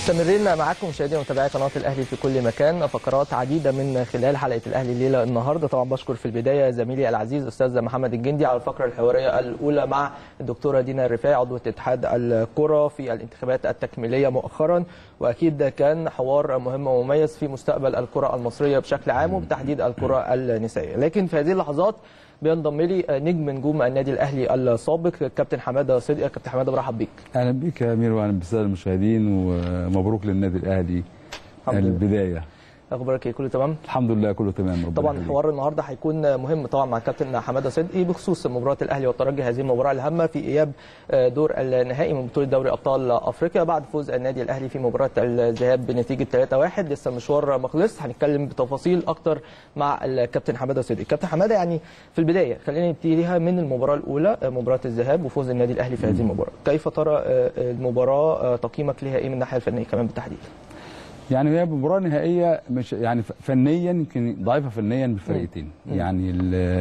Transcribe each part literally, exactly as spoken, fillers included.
مستمرين معاكم مشاهدينا ومتابعي قناه الاهلي في كل مكان، فقرات عديده من خلال حلقه الاهلي الليله النهارده. طبعا بشكر في البدايه زميلي العزيز استاذ محمد الجندي على الفقره الحواريه الاولى مع الدكتوره دينا الرفاعي عضوه اتحاد الكره في الانتخابات التكميليه مؤخرا، واكيد كان حوار مهم ومميز في مستقبل الكره المصريه بشكل عام وبتحديد الكره النسائيه. لكن في هذه اللحظات بينضم لي نجم نجوم النادي الاهلي السابق كابتن حماده صدقي. كابتن حماده برحب بيك. اهلا بيك يا امير واهلا بالساده المشاهدين ومبروك للنادي الاهلي البدايه. اخبارك ايه؟ كله تمام؟ الحمد لله كله تمام. طبعا حوار النهارده هيكون مهم طبعا مع كابتن حماده صدقي بخصوص مباراه الاهلي والترجي، هذه المباراه الهامه في اياب دور النهائي من بطوله دوري ابطال افريقيا بعد فوز النادي الاهلي في مباراه الذهاب بنتيجه ثلاثة واحد. لسه المشوار ما خلصش، هنتكلم بتفاصيل اكتر مع الكابتن حماده صدقي. كابتن حماده، يعني في البدايه خلينا نبتديها من المباراه الاولى، مباراه الذهاب وفوز النادي الاهلي في هذه المباراه. كيف ترى المباراه؟ تقييمك لها ايه من الناحيه الفنيه كمان بالتحديد؟ يعني هي مباراه نهائيه مش يعني فنيا يمكن ضعيفه فنيا بالفريقين. يعني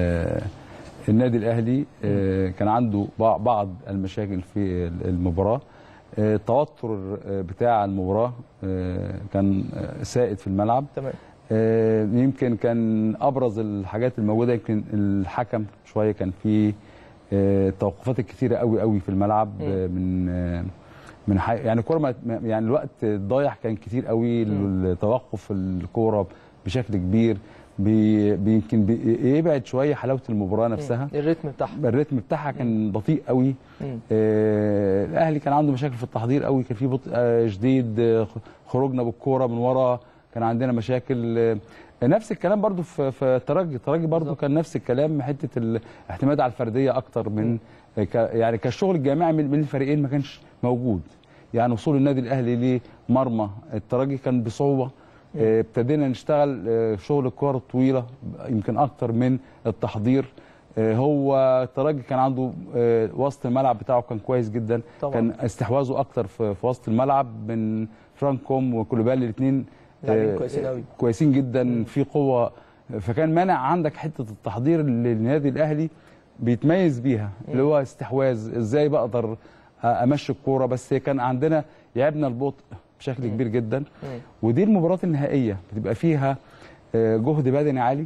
النادي الاهلي كان عنده بعض المشاكل في المباراه، التوتر بتاع المباراه كان سائد في الملعب. تمام. يمكن كان ابرز الحاجات الموجوده يمكن الحكم شويه كان فيه التوقفات الكثيره قوي قوي في الملعب من من حي... يعني الكوره يعني الوقت ضايع كان كتير قوي، التوقف الكوره بشكل كبير بي... يمكن بيبعد شويه حلاوه المباراه نفسها. الريتم بتاعها الريتم بتاعها كان بطيء قوي. آه... الاهلي كان عنده مشاكل في التحضير قوي، كان في بطء آه شديد، آه خروجنا بالكوره من ورا كان عندنا مشاكل. آه نفس الكلام برضو في في الترجي، الترجي برضو كان نفس الكلام، حته الاعتماد على الفرديه اكتر من ك... يعني كالشغل الجماعي من الفريقين ما كانش موجود. يعني وصول النادي الاهلي لمرمى الترجي كان بصعوبه. ابتدينا نشتغل شغل الكور الطويله يمكن اكتر من التحضير. هو الترجي كان عنده وسط الملعب بتاعه كان كويس جدا طبعا. كان استحواذه اكتر في وسط الملعب من فرانكوم وكولوبالي، الاثنين كويسين قوي كويسين جدا. م. في قوه، فكان مانع عندك حته التحضير اللي النادي الاهلي بيتميز بيها، م. اللي هو استحواذ، ازاي بقدر امشي الكوره. بس كان عندنا لعبنا البطء بشكل م. كبير جدا. م. ودي المباراه النهائيه بتبقى فيها جهد بدني عالي،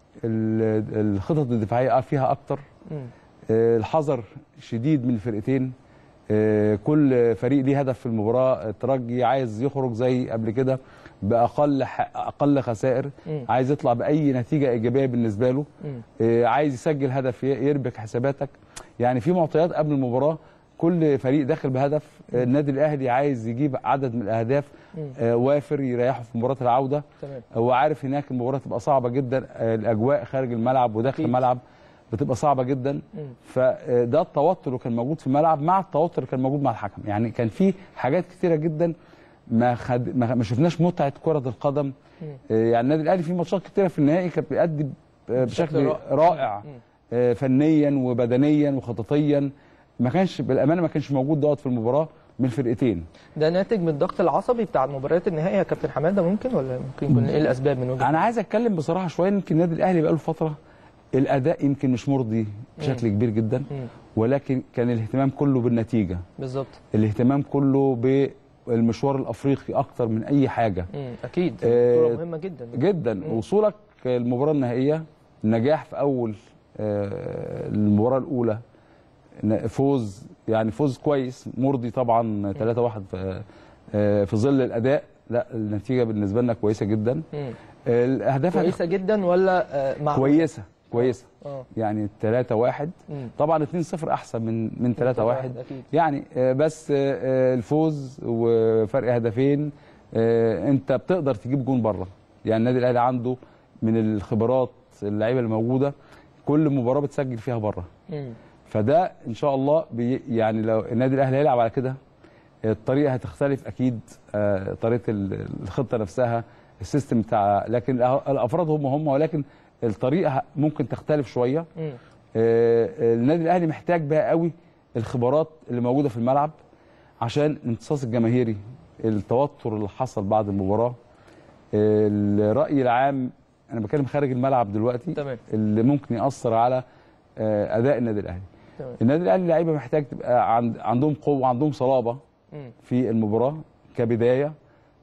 الخطط الدفاعيه فيها اكتر، م. الحذر شديد من الفرقتين، كل فريق ليه هدف في المباراه. الترجي عايز يخرج زي قبل كده باقل اقل خسائر، م. عايز يطلع باي نتيجه ايجابيه بالنسبه له، م. عايز يسجل هدف يربك حساباتك. يعني في معطيات قبل المباراه كل فريق داخل بهدف. م. النادي الاهلي عايز يجيب عدد من الاهداف آه وافر يريحه في مباراه العوده. تمام. هو عارف هناك المباراه تبقى صعبه جدا، آه الاجواء خارج الملعب وداخل الملعب بتبقى صعبه جدا. م. فده التوتر اللي كان موجود في الملعب مع التوتر اللي كان موجود مع الحكم. يعني كان في حاجات كثيره جدا ما خد ما شفناش متعه كره القدم. آه يعني النادي الاهلي في ماتشات كثيره في النهائي كان بيأدي بشكل رائع آه فنيا وبدنيا وخططيا، ما كانش بالامانه ما كانش موجود دوت في المباراه من الفرقتين. ده ناتج من الضغط العصبي بتاع مباريات النهائي يا كابتن حماده ممكن، ولا ممكن يكون ايه الاسباب من وجهه؟ انا عايز اتكلم بصراحه شويه. يمكن النادي الاهلي بقى له فتره الاداء يمكن مش مرضي بشكل م. كبير جدا، م. ولكن كان الاهتمام كله بالنتيجه. بالظبط. الاهتمام كله بالمشوار الافريقي اكتر من اي حاجه. م. اكيد بطوله آه مهمه جدا جدا. م. وصولك المباراه النهائيه، النجاح في اول آه المباراه الاولى، فوز يعني فوز كويس مرضي طبعا ثلاثة واحد في, في ظل الاداء. لا النتيجه بالنسبه لنا كويسه جدا. الاهداف كويسه جدا ولا معقوله؟ كويسه كويسه أوه. يعني ثلاثة واحد طبعا اتنين صفر احسن من من ثلاثة واحد يعني. بس الفوز وفرق هدفين انت بتقدر تجيب جون بره. يعني النادي الاهلي عنده من الخبرات اللعيبه اللي موجوده كل مباراه بتسجل فيها بره. فده ان شاء الله بي يعني لو النادي الاهلي هيلعب على كده الطريقه هتختلف اكيد، آه طريقه الخطه نفسها السيستم بتاع، لكن الافراد هم هم ولكن الطريقه ممكن تختلف شويه. آه النادي الاهلي محتاج بقى قوي الخبرات اللي موجوده في الملعب عشان الامتصاص الجماهيري، التوتر اللي حصل بعد المباراه، آه الراي العام. انا بتكلم خارج الملعب دلوقتي. تمام. اللي ممكن ياثر على آه اداء النادي الاهلي. تمام. النادي الاهلي اللعيبه محتاج تبقى عند عندهم قوه وعندهم صلابه في المباراه كبدايه،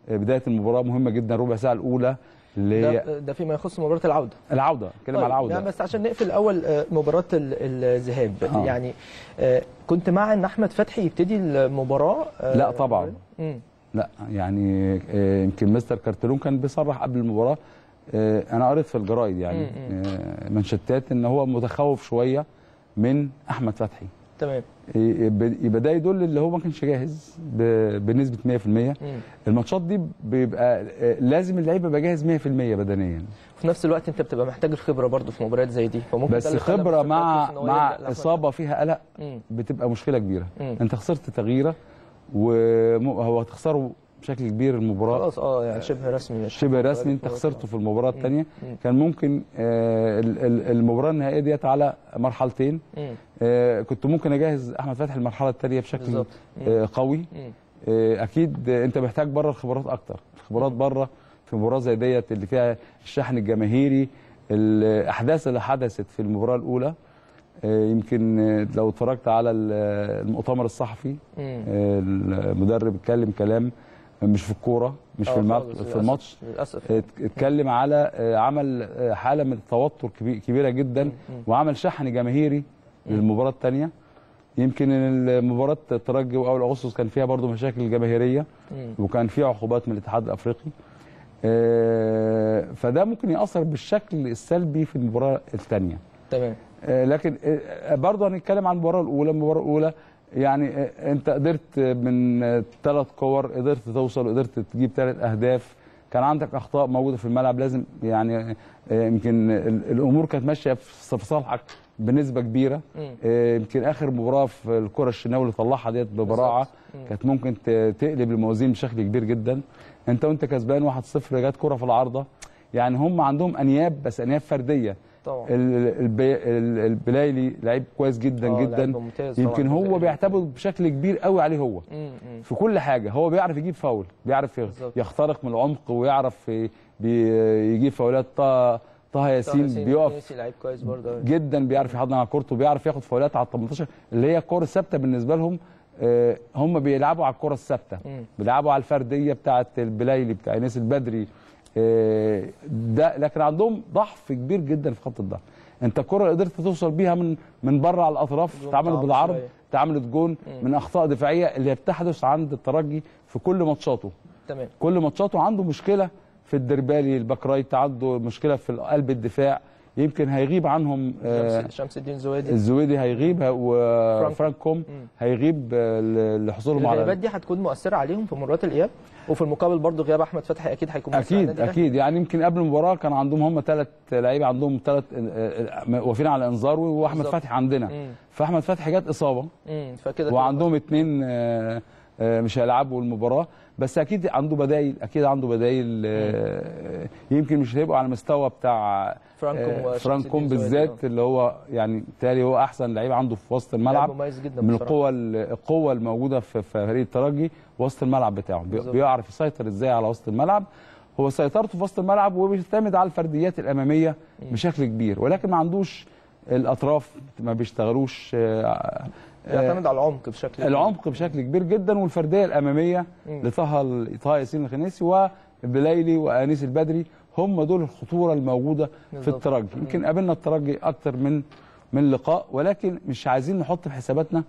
بدايه المباراه مهمه جدا، ربع ساعه الاولى اللي هي ده, ده فيما يخص مباراه العوده. العوده اتكلم طيب على العوده يعني بس عشان نقفل الاول مباراه الذهاب آه. يعني كنت مع ان احمد فتحي يبتدي المباراه؟ لا طبعا. مم. لا يعني يمكن مستر كارتلون كان بيصرح قبل المباراه، انا قريت في الجرايد يعني منشتات ان هو متخوف شويه من احمد فتحي. تمام. يبقى ده يدل اللي هو ما كانش جاهز بنسبه مية في المية. مم. الماتشات دي بيبقى لازم اللعيب يبقى جاهز مية في المية بدنيا. في نفس الوقت انت بتبقى محتاج الخبره برضو في مباريات زي دي، فممكن بس خبره مع مع اصابه فيها قلق بتبقى مشكله كبيره. مم. انت خسرت تغييره وهو هتخسره بشكل كبير المباراه خلاص اه يعني شبه رسمي شبه رسمي انت خسرته في المباراه الثانيه. كان ممكن آه المباراه النهائيه ديت على مرحلتين. آه كنت ممكن اجهز احمد فتحي المرحله الثانيه بشكل آه قوي. آه اكيد انت محتاج بره الخبرات اكتر، الخبرات بره في مباراه زي ديت اللي فيها الشحن الجماهيري، الاحداث اللي حدثت في المباراه الاولى. يمكن لو اتفرجت على المؤتمر الصحفي المدرب اتكلم كلام مش في الكوره، مش في الماتش، في الماتش للاسف اتكلم على عمل حاله من التوتر كبيره جدا وعمل شحن جماهيري للمباراه الثانيه. يمكن المباراه الترجي واول اغسطس كان فيها برضو مشاكل جماهيريه وكان فيها عقوبات من الاتحاد الافريقي، فده ممكن ياثر بالشكل السلبي في المباراه الثانيه. تمام. لكن برضه هنتكلم عن المباراه الاولى. المباراه الاولى يعني انت قدرت من ثلاث كور قدرت توصل وقدرت تجيب ثلاث اهداف. كان عندك اخطاء موجوده في الملعب لازم يعني يمكن الامور كانت ماشيه في صالحك بنسبه كبيره. يمكن اخر مباراه في الكره الشناوي اللي طلعها ديت ببراعه كانت ممكن تقلب الموازين بشكل كبير جدا. انت وانت كسبان واحد صفر جت كره في العارضه. يعني هم عندهم انياب بس انياب فرديه طبعا. البلايلي لعيب كويس جدا جدا، يمكن هو بيعتمد بشكل كبير قوي عليه هو مم. في كل حاجه. هو بيعرف يجيب فاول، بيعرف يخترق من العمق ويعرف يجيب فاولات. طه طه ياسين بيقف لعيب كويس برضه جدا، بيعرف يحضن على كورته وبيعرف ياخد فاولات على ال تمنتاشر اللي هي الكوره الثابته بالنسبه لهم. هم بيلعبوا على الكوره الثابته، بيلعبوا على الفرديه بتاعه البلايلي بتاع انيس البدري ده. لكن عندهم ضعف كبير جدا في خط الظهر. انت الكره قدرت توصل بيها من من بره على الاطراف، اتعملت بالعرض، اتعملت جون من اخطاء دفاعيه اللي بتحدث عند الترجي في كل ماتشاته. تمام. كل ماتشاته عنده مشكله في الدربالي، الباك رايت عنده مشكله في قلب الدفاع. يمكن هيغيب عنهم آه شمس الدين زويدي الزويدي هيغيب وفرانك كوم هيغيب لحصولهم على الغيابات دي. هتكون مؤثره عليهم في مباراه الاياب، وفي المقابل برضه غياب احمد فتحي اكيد هيكون مؤثر. اكيد اكيد يعني يمكن قبل المباراه كان عندهم هم ثلاث لعيبه، عندهم ثلاث واقفين على انذار واحمد فتحي عندنا. مم. فاحمد فتحي جت اصابه فكده وعندهم اثنين مش هيلعبوا المباراه، بس اكيد عنده بدايل، اكيد عنده بدايل. يمكن مش هيبقوا على المستوى بتاع فرانكوم فرانكوم بالذات اللي هو يعني بالتالي هو احسن لعيب عنده في وسط الملعب من القوه القوه الموجوده في فريق الترجي. وسط الملعب بتاعه بيعرف يسيطر ازاي على وسط الملعب. هو سيطرته في وسط الملعب وبيعتمد على الفرديات الاماميه بشكل كبير، ولكن ما عندوش الاطراف، ما بيشتغلوش. بيعتمد على العمق بشكل كبير. العمق بشكل كبير جدا والفرديه الاماميه لطه طه ياسين الخنيسي وبلايلي وانيس البدري، هم دول الخطوره الموجوده في الترجي. يمكن قابلنا الترجي اكتر من من لقاء، ولكن مش عايزين نحط في حساباتنا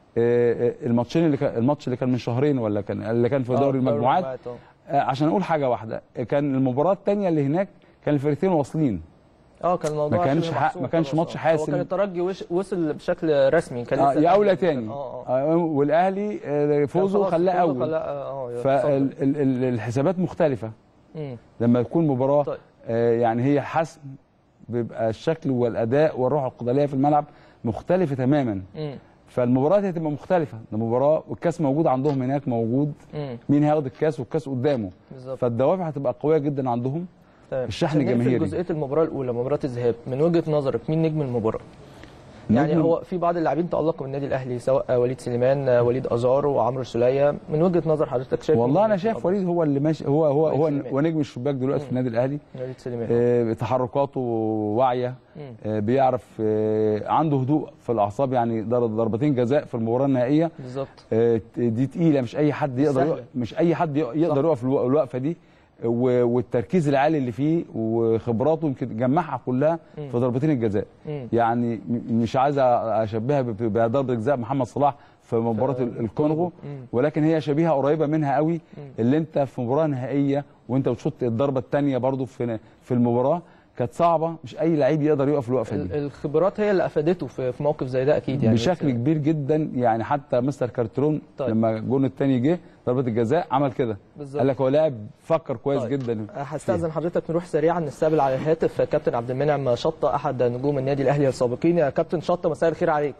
الماتشين اللي كان الماتش اللي كان من شهرين ولا كان اللي كان في دوري المجموعات. عشان اقول حاجه واحده، كان المباراه الثانيه اللي هناك كان الفريقين واصلين. اه كان الموضوع ما كانش ما كانش ماتش حاسم. هو كان الترجي وصل بشكل رسمي، كان لسه آه يا اولى ثاني آه آه. والاهلي فوزه خلاه اول. اه فالحسابات مختلفه. مم. لما تكون مباراه طيب. آه يعني هي حسم بيبقى الشكل والاداء والروح القتاليه في الملعب مختلفه تماما. مم. فالمباراه دي هتبقى مختلفه، المباراه والكاس موجود عندهم هناك موجود. مم. مين هياخد الكاس والكاس قدامه بالزبط. فالدوافع هتبقى قويه جدا عندهم. طيب. الشحن الجماهيري. في جزئيه المباراه الاولى مباراه الذهاب، من وجهه نظرك مين نجم المباراه؟ يعني هو في بعض اللاعبين تألقوا من النادي الاهلي سواء وليد سليمان، وليد ازار، وعمرو سوليه. من وجهه نظر حضرتك شايف؟ والله انا شايف وليد هو اللي ماشي، هو هو هو, هو نجم الشباك دلوقتي مم. في النادي الاهلي. وليد سليمان آه تحركاته واعيه، آه بيعرف، آه عنده هدوء في الاعصاب، يعني ضربتين جزاء في المباراه النهائيه بالظبط. آه دي تقيله، مش اي حد يقدر، مش اي حد يقدر يقف الوقفه دي، والتركيز العالي اللي فيه وخبراته يمكن جمعها كلها في ضربتين الجزاء. يعني مش عايز اشبهها بضربه جزاء محمد صلاح في مباراه الكونغو، ولكن هي شبيهه قريبه منها قوي، اللي انت في مباراه نهائيه وانت بتشوط الضربه الثانيه برضو في في المباراه كانت صعبه، مش اي لعيب يقدر يقف الوقفه دي. الخبرات هي اللي افادته في موقف زي ده اكيد، يعني بشكل كبير جدا. يعني حتى مستر كارترون طيب. لما الجون الثاني جه ضربه الجزاء عمل كده، قال لك هو لاعب فكر كويس طيب. جدا. هستاذن حضرتك نروح سريعا نستقبل على الهاتف كابتن عبد المنعم شطه احد نجوم النادي الاهلي السابقين. يا كابتن شطه مساء الخير عليك.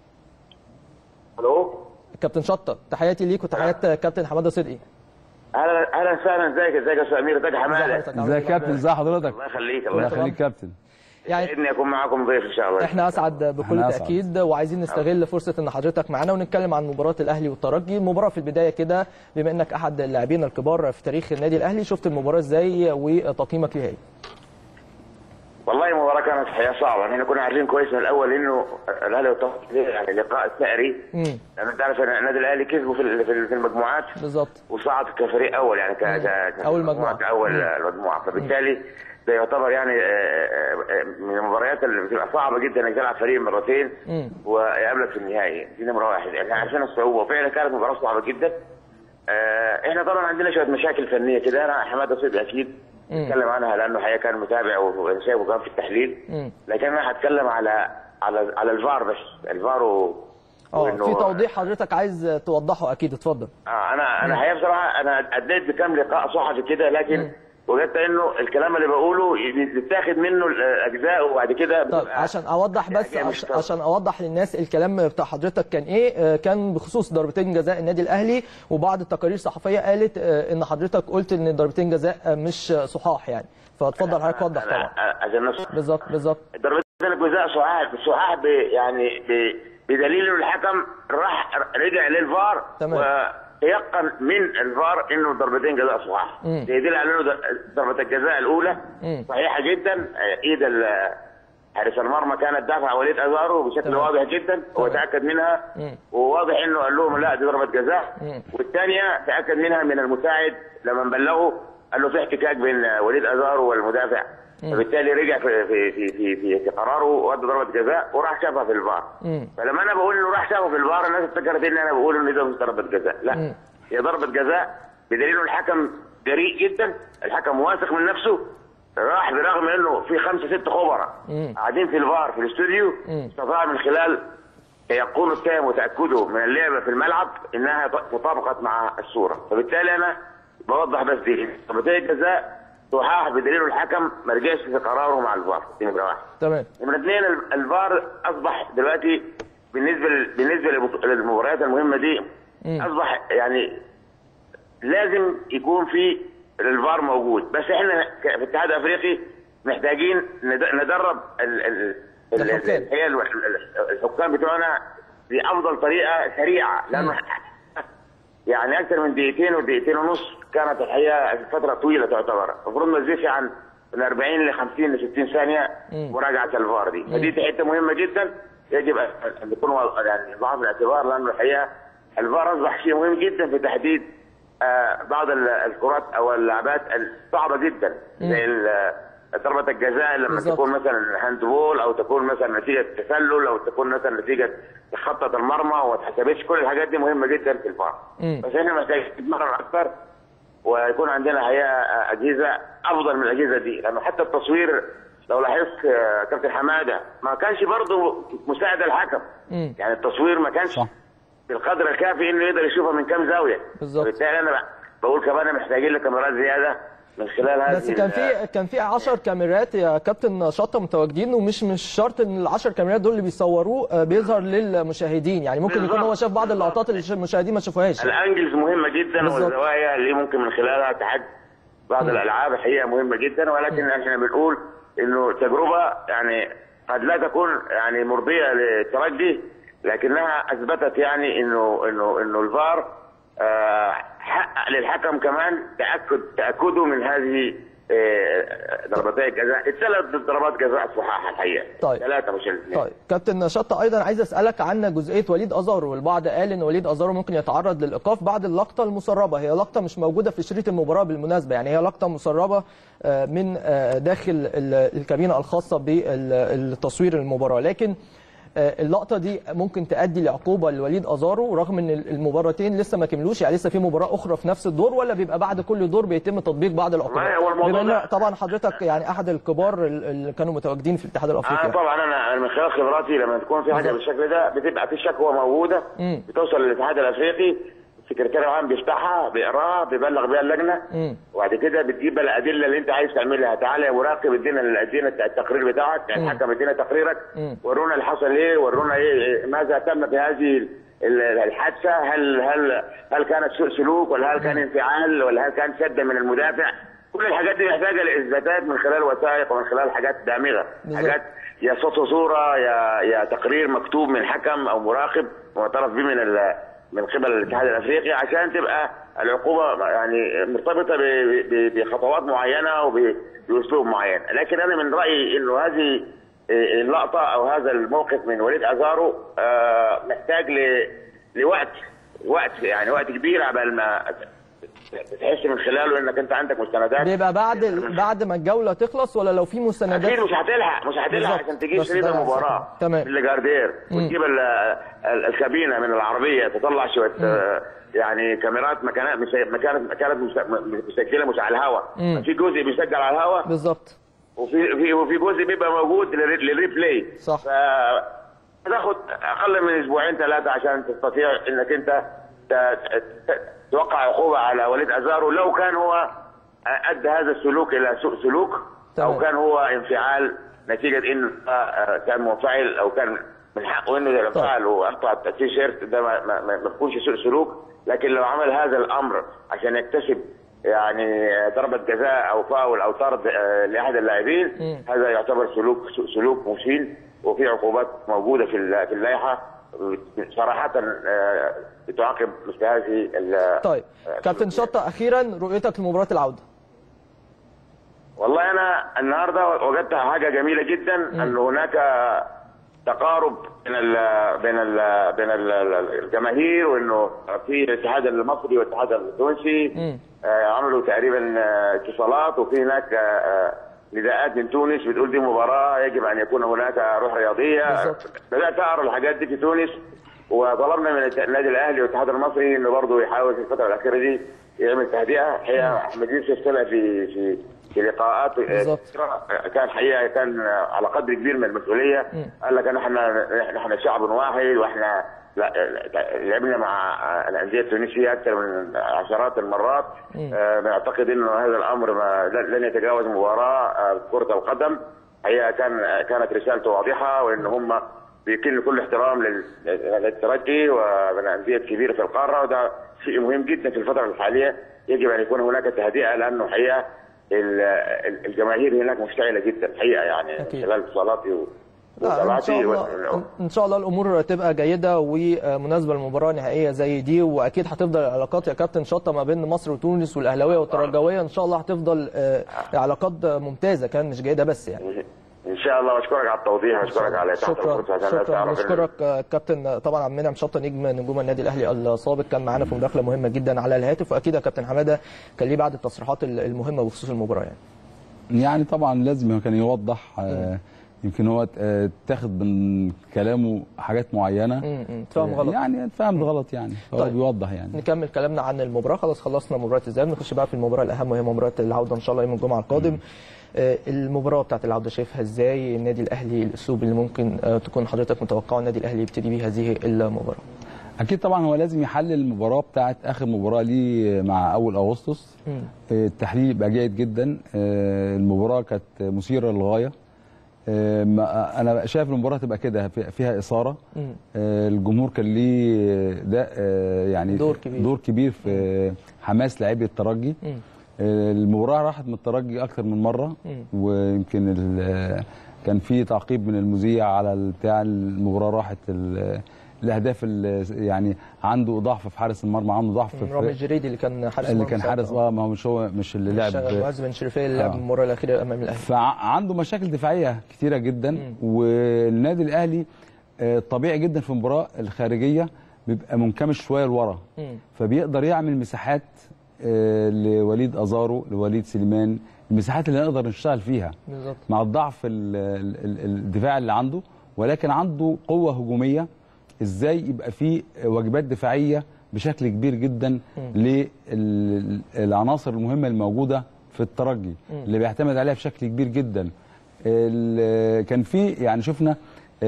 الو كابتن شطه، تحياتي ليك وتحيات كابتن حماده صدقي. اهلا اهلا وسهلا. ازيك ازيك يا استاذ امير؟ ازيك يا حماده؟ ازيك يا كابتن؟ ازي حضرتك؟ الله يخليك. الله يخليك كابتن. يعني اني اكون معاكم ضيف ان شاء الله. احنا اسعد بكل تاكيد، وعايزين نستغل فرصه ان حضرتك معانا ونتكلم عن مباراه الاهلي والترجي. المباراه في البدايه كده، بما انك احد اللاعبين الكبار في تاريخ النادي الاهلي، شفت المباراه ازاي وتقييمك ليها ايه؟ والله المباراه كانت حقيقه صعبه. احنا كنا عارفين كويس من الاول انه الاهلي والترجي يعني لقاء ثأري، لان انت عارف ان النادي الاهلي كسبه في في المجموعات بالظبط، وصعد كفريق اول، يعني اول مجموعه اول المجموعه، فبالتالي ده يعتبر يعني من المباريات اللي بتبقى صعبه جدا انك تلعب فريق مرتين ويقابلك في النهائي. دي نمره واحد. احنا عارفين الصعوبه، وفعلا كانت مباراه صعبه جدا. احنا طبعا عندنا شويه مشاكل فنيه كده، انا حماده صدقي اكيد نتكلم عنها لانه حقيقه كان متابع وشايف وكان في التحليل. لكن انا هتكلم على على على الفار بس. الفار و... اه في توضيح حضرتك عايز توضحه اكيد، اتفضل. اه انا انا حقيقه بصراحه انا اديت بكام لقاء صحفي كده، لكن مم. وجدت انه الكلام اللي بقوله يتاخد منه الاجزاء وبعد كده. طيب عشان اوضح بس، عشان, عشان اوضح للناس الكلام بتاع حضرتك كان ايه. كان بخصوص ضربتين جزاء النادي الاهلي، وبعض التقارير الصحفيه قالت ان حضرتك قلت ان ضربتين جزاء مش صحاح يعني، فاتفضل حضرتك وضح طبعا. بالظبط بالظبط. ضربتين الجزاء صحاح صحاح يعني بدليل انه الحكم راح رجع للفار تمام، يقن من الفار انه ضربتين جزاء صحاح. يدل على انه ضربه الجزاء الاولى مم. صحيحه جدا. ايد حارس المرمى كانت دافع وليد ازارو بشكل تمام. واضح جدا، هو تاكد منها مم. وواضح انه قال لهم لا دي ضربه جزاء. والثانيه تاكد منها من المساعد لما بلغه قال له في احتكاك بين وليد ازارو والمدافع، فبالتالي رجع في في في في, في, في قراره وادى ضربه جزاء وراح شافها في الفار. فلما انا بقول انه راح شافها في الفار الناس افتكرت ان انا بقول انه ده مش ضربه جزاء، لا مم. هي ضربه جزاء بدليل الحكم جريء جدا، الحكم واثق من نفسه، راح برغم انه في خمسه ست خبراء قاعدين في الفار في الاستوديو، استطاع من خلال يقول التام وتاكده من اللعبه في الملعب انها تطابقت مع الصوره. فبالتالي انا بوضح بس دي ضربتين الجزاء صحاح بدليل الحكم ما رجعش في قراره مع الفار. دي نمره واحد. تمام. نمره اثنين الفار اصبح دلوقتي بالنسبه بالنسبه للمباريات المهمه دي مم. اصبح يعني لازم يكون في الفار موجود، بس احنا في الاتحاد الافريقي محتاجين ندرب الحكام بتوعنا بافضل طريقه سريعه، لانه يعني اكثر من دقيقتين ودقيقتين ونص كانت الحقيقه فتره طويله تعتبر، المفروض ما تزيدش عن من أربعين ل خمسين ل ستين ثانيه مراجعه الفار دي، فدي حته مهمه جدا يجب ان تكون يعني ضعف الاعتبار، لانه الحقيقه الفار اصبح شيء مهم جدا في تحديد آه بعض الكرات او اللعبات الصعبه جدا زي ضربه الجزاء لما بالزبط. تكون مثلا هاندبول او تكون مثلا نتيجه تسلل او تكون مثلا نتيجه تخطط المرمى وما تحسبش، كل الحاجات دي مهمه جدا في الفار. بس احنا محتاجين نتمرن اكثر ويكون عندنا هيئه اجهزه افضل من الاجهزه دي، لانه حتى التصوير لو لاحظت كابتن حماده ما كانش برضه مساعد الحكم. مم. يعني التصوير ما كانش صح. بالقدر الكافي انه يقدر يشوفها من كام زاويه. بالظبط. بالتالي انا بقول كمان محتاجين لكاميرات زياده من خلال هذه. بس كان في كان في عشر كاميرات يا كابتن شطه متواجدين، ومش مش شرط ان ال عشر كاميرات دول اللي بيصوروه بيظهر للمشاهدين، يعني ممكن بالزبط. يكون هو شاف بعض اللقطات اللي المشاهدين ما شافوهاش. الانجلز مهمه جدا بالزبط. والزوايا اللي ممكن من خلالها تحدد بعض م. الالعاب الحقيقه مهمه جدا، ولكن م. احنا بنقول انه تجربه يعني قد لا تكون يعني مرضيه للترجي، لكنها اثبتت يعني انه انه انه الفار آه حقق للحكم كمان تاكد تاكده من هذه ضربتي الجزاء، الثلاث ضربات جزاء صحاح الحقيقه. طيب ثلاثه مش الاثنين. طيب كابتن شطه، ايضا عايز اسالك عن جزئيه وليد ازارو، والبعض قال ان وليد ازارو ممكن يتعرض للايقاف بعد اللقطه المسربه، هي لقطه مش موجوده في شريط المباراه بالمناسبه، يعني هي لقطه مسربه من داخل الكابينه الخاصه بالتصوير المباراه، لكن اللقطه دي ممكن تؤدي لعقوبه لوليد ازارو رغم ان المباراتين لسه ما كملوش، يعني لسه في مباراه اخرى في نفس الدور، ولا بيبقى بعد كل دور بيتم تطبيق بعض العقوبات؟ بما ان طبعا حضرتك يعني احد الكبار اللي كانوا متواجدين في الاتحاد الافريقي. انا طبعا انا من خلال خبراتي لما تكون في حاجه بالشكل ده بتبقى في شكوى موجوده مم. بتوصل للاتحاد الافريقي، السكرتير العام بيفتحها بيقراها بيبلغ بيها اللجنه، وبعد كده بتجيب الادله اللي انت عايز تعملها، تعالى يا مراقب ادينا ادينا التقرير بتاعك، يعني الحكم ادينا تقريرك، ورونا اللي حصل ايه، ورونا ايه ماذا تم في هذه الحادثه، هل هل هل كانت سوء سلوك ولا هل كان انفعال ولا هل كان شده من المدافع، كل الحاجات دي محتاجه لاثباتات من خلال وثائق ومن خلال حاجات دامغه، حاجات يا صوت وصوره يا يا تقرير مكتوب من حكم او مراقب معترف به من من قبل الاتحاد الافريقي، عشان تبقى العقوبه يعني مرتبطه بخطوات معينه وباسلوب معين. لكن انا من رايي انه هذه اللقطه او هذا الموقف من وليد ازارو محتاج لوقت وقت يعني وقت كبير قبل ما تحس من خلاله انك انت عندك مستندات. بيبقى بعد بعد ما الجوله تخلص، ولا لو في مستندات؟ اكيد مش هتلحق مش هتلحق عشان تجيب شريط المباراه بالجاردير وتجيب الكابينه من العربيه تطلع شويه يعني كاميرات مكانات مكانت مكانت مسجله مش على الهواء، في جزء بيسجل على الهواء بالظبط، وفي في وفي جزء بيبقى موجود للريبلاي، صح. فتاخد اقل من اسبوعين ثلاثه عشان تستطيع انك انت توقع عقوبه على وليد ازارو لو كان هو ادى هذا السلوك الى سوء سلوك طبعا. او كان هو انفعال نتيجه انه كان منفعل او كان من حقه انه ينفعل وقطع التيشيرت ده ما بيكونش سوء سلوك، لكن لو عمل هذا الامر عشان يكتسب يعني ضربه جزاء او فاول او طرد لاحد اللاعبين هذا يعتبر سلوك سوء سلوك مشين، وفي عقوبات موجوده في في اللائحه صراحه بتعاقب مثل هذه. طيب كابتن شطه، اخيرا رؤيتك لمباراه العوده. والله انا النهارده وجدت حاجه جميله جدا، م. ان هناك تقارب بين ال بين ال بين ال الجماهير، وانه في الاتحاد المصري والاتحاد التونسي عملوا تقريبا اتصالات، وفي هناك نداءات من تونس بتقول دي مباراه يجب ان يكون هناك روح رياضيه. بدات اقرا الحاجات دي في تونس، وطلبنا من النادي الاهلي والاتحاد المصري انه برضه يحاول في الفتره الاخيره دي يعمل تهدئه. الحقيقه احمد يوسف طلع في في في لقاءات كان حقيقه كان على قدر كبير من المسؤوليه، قال لك احنا احنا شعب واحد، واحنا لعبنا مع الانديه التونسيه اكثر من عشرات المرات، بنعتقد انه هذا الامر ما لن يتجاوز مباراه كره القدم. الحقيقه كان كانت رسالته واضحه، وان هم بيكن كل احترام للترجي والانديه الكبيره في القاره، وده شيء مهم جدا في الفتره الحاليه. يجب ان يكون هناك تهدئه، لانه حقيقه الجماهير هناك مشتعله جدا حقيقه، يعني خلال اتصالاتي لا ان شاء الله ان شاء الله الامور تبقى جيده ومناسبه للمباراه النهائيه زي دي، واكيد هتفضل العلاقات يا كابتن شطه ما بين مصر وتونس والاهلاويه والترجاويه ان شاء الله هتفضل علاقات ممتازه كان مش جيده بس يعني ان شاء الله. واشكرك على التوضيح واشكرك على تحت الفرصه. شكرا بشكرك كابتن طبعا عبد المنعم شطه نجم نجوم النادي الاهلي السابق، كان معانا في مداخله مهمه جدا على الهاتف، واكيد يا كابتن حماده كان ليه بعض التصريحات المهمه بخصوص المباراه يعني. يعني طبعا لازم كان يوضح، آه يمكن هو اتاخد من كلامه حاجات معينه اتفهم غلط يعني اتفهم غلط يعني هو طيب. بيوضح يعني. نكمل كلامنا عن المباراه، خلاص خلصنا مباراه الذهاب، نخش بقى في المباراه الاهم وهي مباراه العوده ان شاء الله يوم الجمعه القادم. م. المباراه بتاعت العوده شايفها ازاي؟ النادي الاهلي الاسلوب اللي ممكن تكون حضرتك متوقعه النادي الاهلي يبتدي بيه هذه المباراه؟ اكيد طبعا هو لازم يحلل المباراه بتاعت اخر مباراه ليه مع اول اغسطس. م. التحليل يبقى جيد جدا. المباراه كانت مثيره للغايه، انا شايف المباراه تبقى كده فيها اثاره. م. الجمهور كان ليه ده يعني دور كبير دور كبير في حماس لاعبي الترجي. م. المباراه راحت من الترجي اكثر من مره، م. ويمكن كان في تعقيب من المذيع على بتاع المباراه، راحت الاهداف اللي يعني عنده ضعف في حارس المرمى، عنده ضعف في رامي الجريدي اللي كان حارس اللي كان حارس اه ما هو مش هو مش اللي لعب معز بن شريفيه اللي لعب آه. المباراه الاخيره امام الاهلي. فعنده مشاكل دفاعيه كتيره جدا. م. والنادي الاهلي طبيعي جدا في المباراه الخارجيه بيبقى منكمش شويه لورا، فبيقدر يعمل مساحات لوليد ازارو، لوليد سليمان، المساحات اللي نقدر نشتغل فيها بالزبط. مع الضعف الدفاع اللي عنده، ولكن عنده قوه هجوميه. ازاي يبقى فيه واجبات دفاعيه بشكل كبير جدا للعناصر المهمه الموجوده في الترجي م. اللي بيعتمد عليها بشكل كبير جدا. كان في يعني شفنا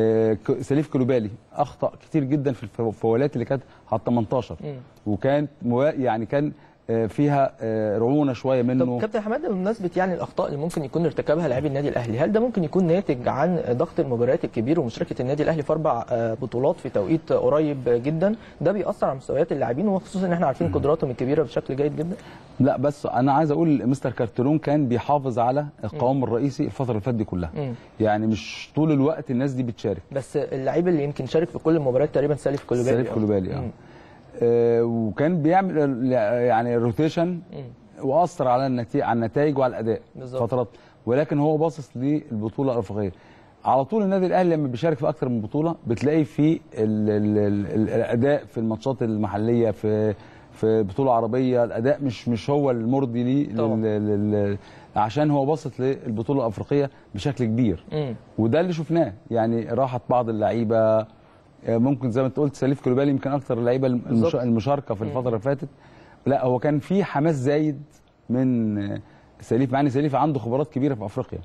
سليف كلوبالي اخطا كتير جدا في الفاولات اللي كانت على تمنتاشر م. وكانت يعني كان فيها رعونه شويه منه. طب كابتن حماده، بمناسبه يعني الاخطاء اللي ممكن يكون ارتكبها لاعبي النادي الاهلي، هل ده ممكن يكون ناتج عن ضغط المباريات الكبير ومشاركه النادي الاهلي في اربع بطولات في توقيت قريب جدا؟ ده بيأثر على مستويات اللاعبين، وخصوصا ان احنا عارفين قدراتهم الكبيره بشكل جيد جدا. لا بس انا عايز اقول مستر كارترون كان بيحافظ على القوام الرئيسي الفتره اللي فاتت دي كلها. م. يعني مش طول الوقت الناس دي بتشارك، بس اللعيب اللي يمكن شارك في كل المباريات تقريبا سليف كلوبالي. سليف كلوبالي اه آه وكان بيعمل يعني روتيشن واثر على النتيجه على النتائج وعلى الاداء بالزبط. فترات، ولكن هو باصص للبطوله الافريقيه. على طول النادي الاهلي لما بيشارك في اكتر من بطوله بتلاقي في ال ال ال الاداء في الماتشات المحليه، في في بطوله عربيه الاداء مش مش هو المرضي ليه، عشان هو باصص للبطوله الافريقيه بشكل كبير. م. وده اللي شفناه، يعني راحت بعض اللعيبه، ممكن زي ما انت قلت سليف كلوبالي يمكن اكتر اللعيبه المشاركه في الفتره اللي فاتت. لا هو كان في حماس زايد من سليف، مع ان سليف عنده خبرات كبيره في افريقيا.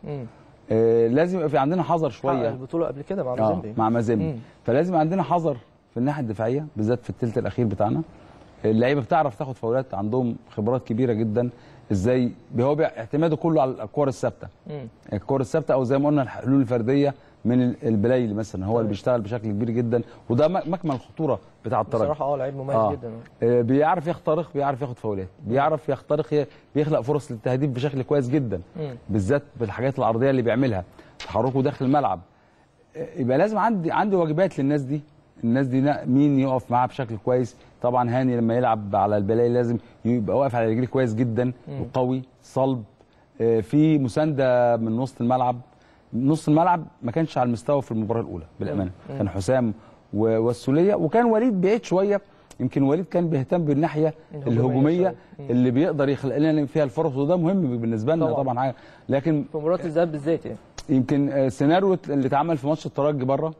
آه لازم يبقى في عندنا حذر شويه. البطوله قبل كده مع مازيمبي آه مع مازيمبي، فلازم عندنا حذر في الناحيه الدفاعيه بالذات في الثلث الاخير بتاعنا. اللعيبه بتعرف تاخد فاولات، عندهم خبرات كبيره جدا. ازاي هو اعتماده كله على الكور الثابته، الكور الثابته او زي ما قلنا الحلول الفرديه من البلايلي مثلا، هو اللي بيشتغل بشكل كبير جدا، وده مكمن الخطوره بتاع الترجي بصراحه. اه لعيب مميز آه. جدا. آه بيعرف يخترق، بيعرف ياخد فاولات، بيعرف يخترق، بيخلق فرص للتهديف بشكل كويس جدا، مم. بالذات بالحاجات العرضيه اللي بيعملها، تحركه داخل الملعب. آه يبقى لازم عندي عندي واجبات للناس دي. الناس دي مين يقف معاها بشكل كويس؟ طبعا هاني لما يلعب على البلايلي لازم يبقى واقف على رجليه كويس جدا وقوي صلب. آه في مسانده من وسط الملعب. نص الملعب ما كانش على المستوى في المباراه الاولى بالامانه، مم. كان حسام والسوليه، وكان وليد بعيد شويه. يمكن وليد كان بيهتم بالناحيه الهجوميه اللي بيقدر يخلق لنا فيها الفرص، وده مهم بالنسبه لنا طبعا حاجه. لكن في مباراه الذهاب بالذات يعني يمكن السيناريو اللي اتعمل في ماتش الترجي بره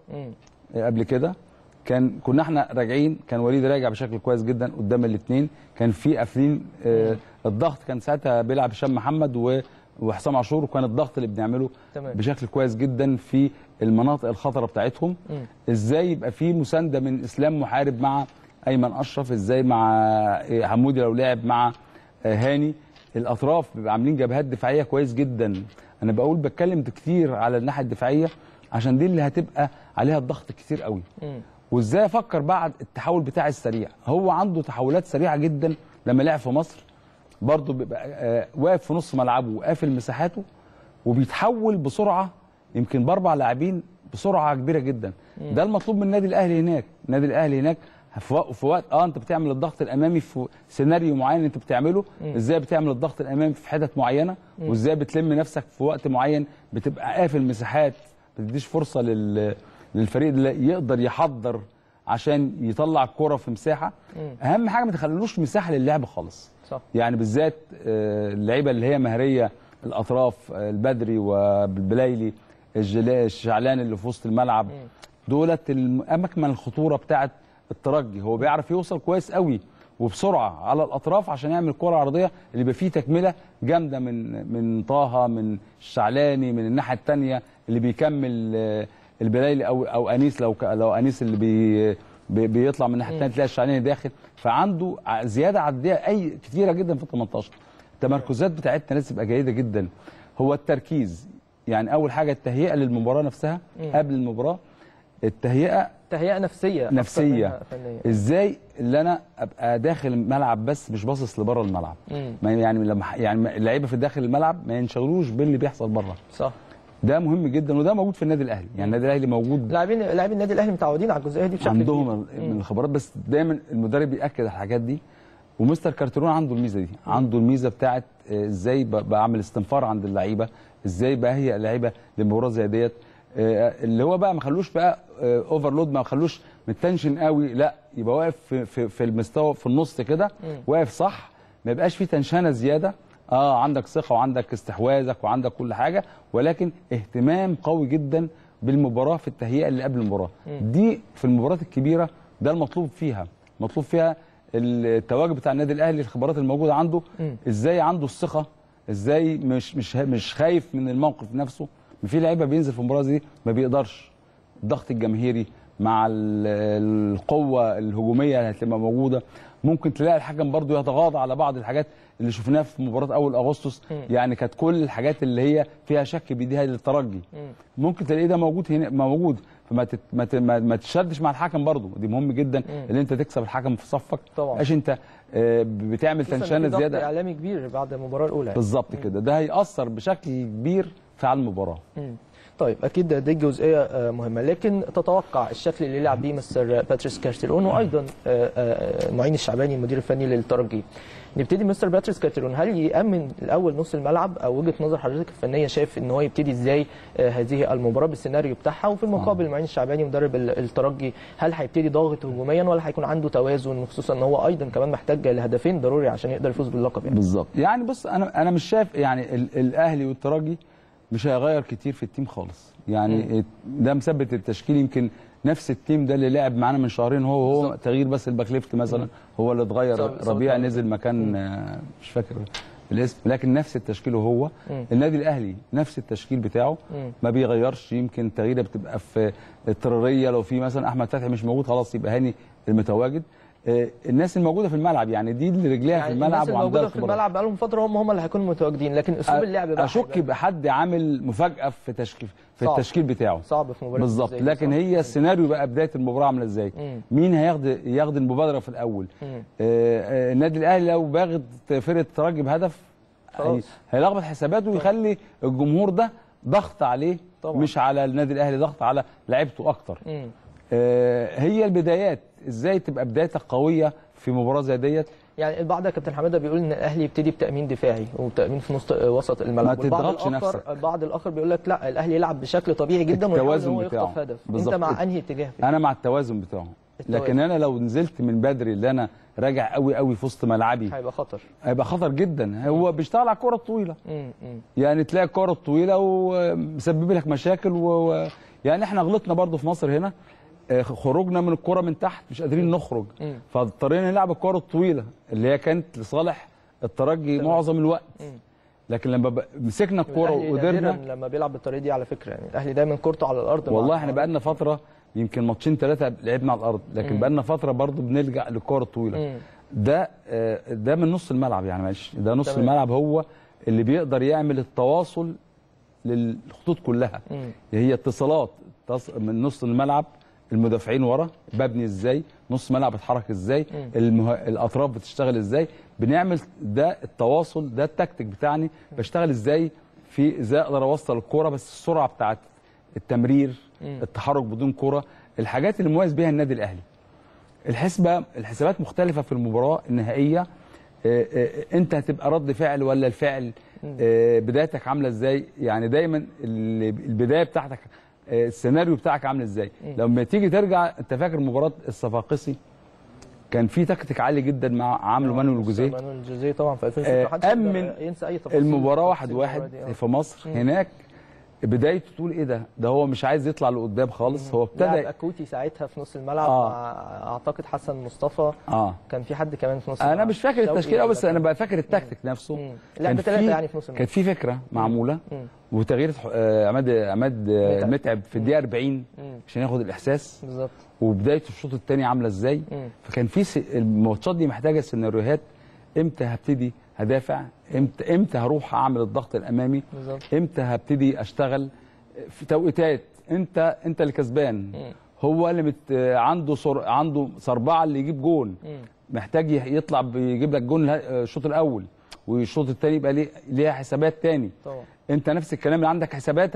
قبل كده، كان كنا احنا راجعين، كان وليد راجع بشكل كويس جدا قدام الاثنين، كان في قافلين آه الضغط، كان ساعتها بيلعب هشام محمد و وحسام عاشور، وكان الضغط اللي بنعمله تمام. بشكل كويس جدا في المناطق الخطره بتاعتهم. م. ازاي يبقى في مسانده من اسلام محارب مع ايمن اشرف، ازاي مع حمودي لو لعب مع هاني، الاطراف بيبقى عاملين جبهات دفاعيه كويس جدا. انا بقول بتكلم كتير على الناحيه الدفاعيه عشان دي اللي هتبقى عليها الضغط كتير قوي. م. وازاي افكر بعد التحول بتاعي السريع، هو عنده تحولات سريعه جدا لما لعب في مصر، برضه بيبقى آه واقف في نص ملعبه وقافل مساحاته، وبيتحول بسرعه يمكن باربع لاعبين بسرعه كبيره جدا. مم. ده المطلوب من النادي الاهلي هناك. النادي الاهلي هناك في وقت اه انت بتعمل الضغط الامامي في سيناريو معين انت بتعمله، مم. ازاي بتعمل الضغط الامامي في حتت معينه، مم. وازاي بتلم نفسك في وقت معين بتبقى قافل مساحات، ما بتديش فرصه لل للفريق اللي يقدر يحضر عشان يطلع الكرة في مساحه. مم. اهم حاجه ما تخللوش مساحه للعب خالص. صح. يعني بالذات اللعيبه اللي هي مهريه الاطراف، البدري والبلايلي، الشعلان اللي في وسط الملعب، مم. دولت اماكن الخطوره بتاعه الترجي. هو بيعرف يوصل كويس قوي وبسرعه على الاطراف عشان يعمل كره عرضيه اللي يبقى فيه تكمله جامده من من طه، من الشعلاني، من الناحيه الثانيه اللي بيكمل البلايلي او او انيس، لو لو انيس اللي بي بيطلع من الناحيه الثانيه تلاقي الشعلاني داخل. فعنده زياده عدديه اي كتيره جدا في التمنتاشر. التمركزات بتاعتنا لازم تبقى جيده جدا. هو التركيز، يعني اول حاجه التهيئه للمباراه نفسها قبل المباراه، التهيئه تهيئه نفسيه نفسيه ازاي اللي انا ابقى داخل الملعب بس مش باصص لبره الملعب. مم. يعني لما يعني اللعيبه في داخل الملعب ما ينشغلوش باللي بيحصل بره. صح. ده مهم جدا، وده موجود في النادي الاهلي. يعني النادي الاهلي موجود، لاعبين لاعبين النادي الاهلي متعودين على الجزئيه دي بشكل عندهم كبير. من الخبرات، بس دايما المدرب بياكد على الحاجات دي. ومستر كارتيرون عنده الميزه دي، عنده الميزه بتاعت ازاي بعمل استنفار عند اللعيبه، ازاي بهيئ اللعيبه لمباراه زي ديت، اللي هو بقى ما خلوش بقى اوفرلود، ما خلوش متنشن قوي، لا يبقى واقف في, في, في المستوى في النص كده، واقف صح، ما يبقاش في تنشنه زياده. اه عندك ثقه وعندك استحواذك وعندك كل حاجه، ولكن اهتمام قوي جدا بالمباراه في التهيئه اللي قبل المباراه. دي في المباريات الكبيره ده المطلوب فيها، مطلوب فيها التواجد بتاع النادي الاهلي، الخبرات الموجوده عنده، ازاي عنده الثقه، ازاي مش مش مش خايف من الموقف نفسه. في لعيبه بينزل في المباراه دي ما بيقدرش، الضغط الجماهيري مع القوه الهجوميه اللي هتبقى موجوده، ممكن تلاقي الحكم برضو يتغاضى على بعض الحاجات اللي شفناها في مباراه اول اغسطس. يعني كانت كل الحاجات اللي هي فيها شك بيديها للترجي، ممكن تلاقيه ده موجود هنا موجود، فما تت... ما, ت... ما تشدش مع الحكم برضو. دي مهم جدا ان انت تكسب الحكم في صفك، مش انت بتعمل تنشنه زياده. ضغط اعلامي كبير بعد المباراه الاولى بالظبط كده، ده هيأثر بشكل كبير في على المباراه. مم. طيب اكيد دي جزئيه مهمه، لكن تتوقع الشكل اللي لعب بيه مستر باتريس كارتيرون وايضا معين الشعباني المدير الفني للترجي، نبتدي مستر باتريس كارتيرون، هل يامن الاول نص الملعب، او وجهه نظر حضرتك الفنيه شايف ان هو يبتدي ازاي هذه المباراه بالسيناريو بتاعها، وفي المقابل معين الشعباني مدرب الترجي هل هيبتدي ضاغط هجوميا ولا هيكون عنده توازن، خصوصا ان هو ايضا كمان محتاج لهدفين ضروري عشان يقدر يفوز باللقب يعني. بالظبط. يعني بص انا انا مش شايف يعني الاهلي والترجي مش هيغير كتير في التيم خالص، يعني م. ده مثبت التشكيل، يمكن نفس التيم ده اللي لعب معانا من شهرين، هو هو تغيير بس الباك ليفت مثلا م. هو اللي اتغير، ربيع نزل مكان مش فاكر الاسم، لكن نفس التشكيل هو. م. النادي الاهلي نفس التشكيل بتاعه م. ما بيغيرش، يمكن التغييره بتبقى في التراريه، لو في مثلا احمد فتحي مش موجود خلاص يبقى هاني المتواجد. الناس الموجوده في الملعب يعني دي اللي رجليها يعني في الملعب وعندها الناس الموجوده في الملعب بقالهم فتره هم هم اللي هيكونوا متواجدين، لكن اسلوب اللعب بقى اشك يبقى حد عامل مفاجاه في تشكيل في صعب. التشكيل بتاعه صعب في مباراه بالظبط، لكن صعب. هي السيناريو بقى بدايه المباراه عامله ازاي، مم. مين هياخد ياخد المبادره في الاول. آه آه النادي الاهلي لو باغت فرقه الترجي بهدف هيلخبط حساباته ويخلي الجمهور ده ضغط عليه طبعا. مش على النادي الاهلي، ضغط على لعيبته اكتر. آه هي البدايات ازاي تبقى بدايتك قويه في مباراه زي ديت. يعني البعض يا كابتن حماده بيقول ان الاهلي يبتدي بتامين دفاعي وتامين في نص وسط الملعب، ما تضغطش نفسك. البعض الاخر بيقول لك لا الاهلي يلعب بشكل طبيعي جدا ويحاول ان هو يخطف هدف. انت مع انهي اتجاه فيه؟ انا مع التوازن بتاعه، لكن انا لو نزلت من بدري اللي انا راجع قوي قوي في وسط ملعبي هيبقى خطر، هيبقى خطر جدا. هو بيشتغل على الكره الطويله، مم. مم. يعني تلاقي الكره الطويله ومسبب لك مشاكل و... يعني احنا غلطنا برضو في مصر هنا، خروجنا من الكره من تحت مش قادرين نخرج، فاضطرينا نلعب الكره الطويله اللي هي كانت لصالح الترجي معظم الوقت. مم. لكن لما مسكنا الكره وقدرنا لما بيلعب بالطريقه دي على فكره، يعني الاهلي دايما كورته على الارض. والله احنا بقى لنا فتره يمكن ماتشين ثلاثه لعبنا على الارض، لكن بقى لنا فتره برضو بنلجا للكره الطويله. مم. ده ده من نص الملعب، يعني معلش ده نص تمام. الملعب هو اللي بيقدر يعمل التواصل للخطوط كلها. مم. هي اتصالات من نص الملعب، المدافعين ورا ببني ازاي، نص ملعب بيتحرك ازاي، المه... الاطراف بتشتغل ازاي، بنعمل ده التواصل، ده التكتيك بتاعنا، بشتغل ازاي في ازاي اقدر اوصل الكوره، بس السرعه بتاعت التمرير، التحرك بدون كوره، الحاجات اللي مميز بيها النادي الاهلي. الحسبه الحسابات مختلفه في المباراه النهائيه، انت هتبقى رد فعل ولا الفعل، بدايتك عامله ازاي، يعني دايما البدايه بتاعتك السيناريو بتاعك عامل ازاي. لما تيجي ترجع انت فاكر مباراه الصفاقسي كان في تكتيك عالي جدا مع عامله مانويل الجوزيه. مانويل الجوزيه طبعا في ألفين وستة محدش امن ينسى اي تفاصيل المباراه واحد واحد في مصر. مم. هناك بدايته تقول ايه ده ده هو مش عايز يطلع لقدام خالص. مم. هو ابتدى لعب اكوتي ساعتها في نص الملعب آه. مع اعتقد حسن مصطفى. اه كان في حد كمان في نص الملعب، انا مش فاكر التشكيل قوي بس انا بقى فاكر التكتيك نفسه. لعب ثلاثه يعني في نص الملعب، كانت في فكره معموله. مم. وتغيير عماد عماد متعب في الدقيقه أربعين عشان ياخد الاحساس بالظبط، وبدايه الشوط الثاني عامله ازاي. مم. فكان في الماتشات دي محتاجه سيناريوهات، امتى هبتدي هدافع، امتى امتى هروح اعمل الضغط الامامي بالظبط، امتى هبتدي اشتغل في توقيتات، انت انت اللي كسبان. مم. هو اللي مت عنده صر... عنده صربعه اللي يجيب جون. مم. محتاج يطلع بيجيب لك جون الشوط الاول والشوط الثاني يبقى ليه ليها حسابات ثاني. طبعا انت نفس الكلام اللي عندك حساباتك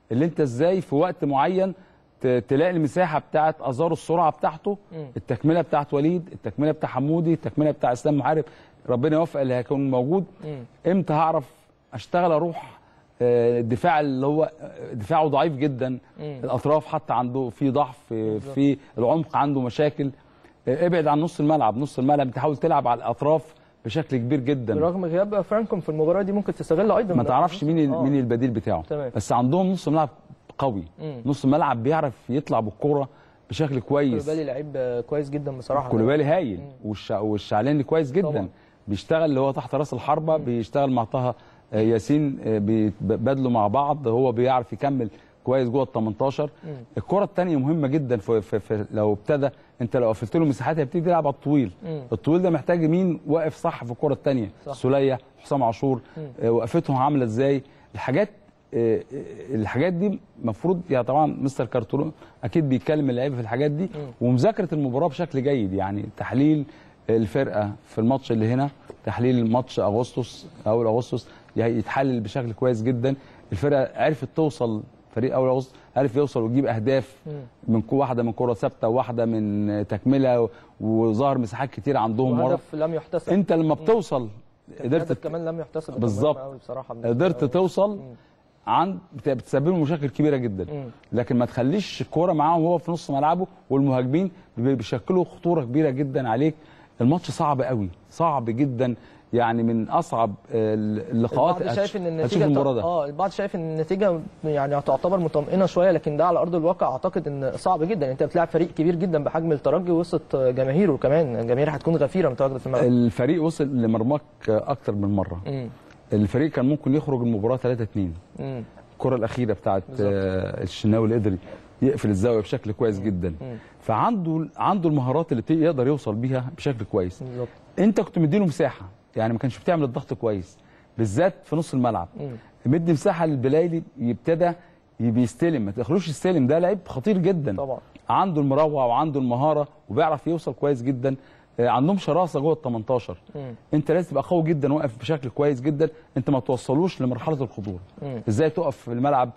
اللي انت ازاي في وقت معين تلاقي المساحه بتاعت ازار السرعه بتاعته، التكمله بتاعت وليد، التكمله بتاع حمودي، التكمله بتاع اسلام محارب، ربنا يوفق اللي هيكون موجود. امتى هعرف اشتغل اروح الدفاع اللي هو دفاعه ضعيف جدا، الاطراف حتى عنده في ضعف في العمق، عنده مشاكل. ابعد عن نص الملعب، نص الملعب تحاول تلعب على الاطراف بشكل كبير جدا. برغم غياب فرانكوم في المباراه دي ممكن تستغل ايضا، ما تعرفش مين آه. مين البديل بتاعه. تمام. بس عندهم نص ملعب قوي، مم. نص ملعب بيعرف يطلع بالكوره بشكل كويس. كولوبالي لعيب كويس جدا بصراحه، كولوبالي هايل، والش... والشعلاني كويس جدا طبعا. بيشتغل اللي هو تحت راس الحربه، مم. بيشتغل مع طه ياسين، بيبادلوا مع بعض، هو بيعرف يكمل كويس جوه ال تمنتاشر. الكره الثانيه مهمه جدا، في, في, في لو ابتدى انت لو قفلت له مساحات هيبتدي يلعب على الطويل. مم. الطويل ده محتاج مين واقف صح في الكره الثانيه، سوليه، حسام عاشور، آه وقفتهم عامله ازاي. الحاجات آه الحاجات دي المفروض يعني طبعا مستر كارتولون اكيد بيتكلم اللعيبه في الحاجات دي، مم. ومذاكره المباراه بشكل جيد، يعني تحليل الفرقه في الماتش اللي هنا، تحليل ماتش اغسطس اول اغسطس يتحلل بشكل كويس جدا. الفرقه عرفت توصل، فريق اول اغسطس عرف يوصل ويجيب اهداف من كو واحده من كره ثابته وواحده من تكمله، وظهر مساحات كتير عندهم. هدف لم يحتسب. انت لما بتوصل قدرت كمان لم يحتسب بالظبط، قدرت توصل عند بتسبب له مشاكل كبيره جدا. مم. لكن ما تخليش الكوره معاهم وهو في نص ملعبه، والمهاجمين بيشكلوا خطوره كبيره جدا عليك. الماتش صعب قوي، صعب جدا، يعني من اصعب اللقاءات. البعض شايف ان النتيجه اه البعض شايف ان النتيجه يعني هتعتبر مطمئنه شويه، لكن ده على ارض الواقع اعتقد ان صعب جدا. انت بتلعب فريق كبير جدا بحجم الترجي وسط جماهيره، كمان الجماهير هتكون غفيره متواجده في الملعب. الفريق وصل لمرماك اكتر من مره. مم. الفريق كان ممكن يخرج المباراه ثلاثة اتنين. الكره الاخيره بتاعت آه الشناوي القدري يقفل الزاويه بشكل كويس جدا. مم. فعنده عنده المهارات اللي يقدر يوصل بيها بشكل كويس. بالظبط. انت كنت مديله مساحه، يعني ما كانش بتعمل الضغط كويس بالذات في نص الملعب. مم. مدي مساحه للبلايلي يبتدى بيستلم، ما تخلوش يستلم، ده لعيب خطير جدا طبعا، عنده المروعه وعنده المهاره وبيعرف يوصل كويس جدا. عندهم شراسه جوه ال تمنتاشر. مم. انت لازم تبقى قوي جدا، واقف بشكل كويس جدا، انت ما توصلوش لمرحله الخطوره. مم. ازاي تقف في الملعب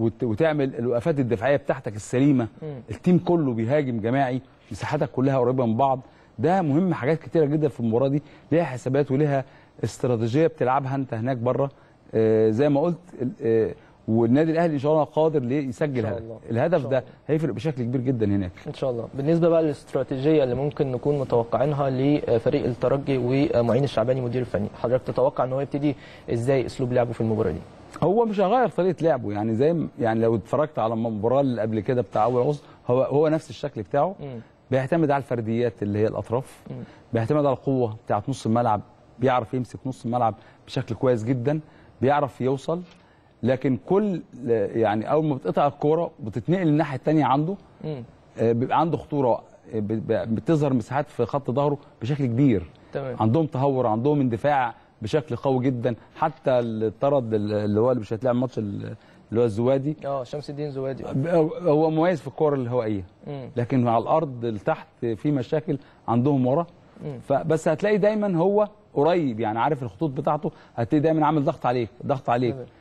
وتعمل الوقفات الدفاعيه بتاعتك السليمه. مم. التيم كله بيهاجم جماعي، مساحاتك كلها قريبه من بعض، ده مهم. حاجات كتيره جدا في المباراه دي ليها حسابات وليها استراتيجيه بتلعبها انت هناك بره. آه زي ما قلت، آه والنادي الاهلي ان شاء الله قادر ليه يسجل هدف. الهدف ده هيفرق بشكل كبير جدا هناك ان شاء الله. بالنسبه بقى للاستراتيجيه اللي ممكن نكون متوقعينها لفريق الترجي ومعين الشعباني مدير الفني، حضرتك تتوقع ان هو يبتدي ازاي اسلوب لعبه في المباراه دي؟ هو مش هيغير طريقه لعبه، يعني زي يعني لو اتفرجت على المباراه اللي قبل كده بتاع اول اغسطس، هو هو نفس الشكل بتاعه. م. بيعتمد على الفرديات اللي هي الاطراف. م. بيعتمد على القوه بتاعت نص الملعب، بيعرف يمسك نص الملعب بشكل كويس جدا، بيعرف يوصل. لكن كل يعني اول ما بتقطع الكوره بتتنقل الناحيه الثانيه عنده، بيبقى عنده خطوره، بتظهر مساحات في خط ظهره بشكل كبير. تمام. عندهم تهور، عندهم اندفاع بشكل قوي جدا. حتى الطرد اللي هو اللي مش هتلاقي الماتش اللي هو الزوادي، اه شمس الدين زوادي، هو مميز في الكوره الهوائيه، لكن على الارض لتحت في مشاكل عندهم ورا. فبس هتلاقي دايما هو قريب، يعني عارف الخطوط بتاعته، هتلاقي دايما عامل ضغط عليك ضغط عليك. تمام.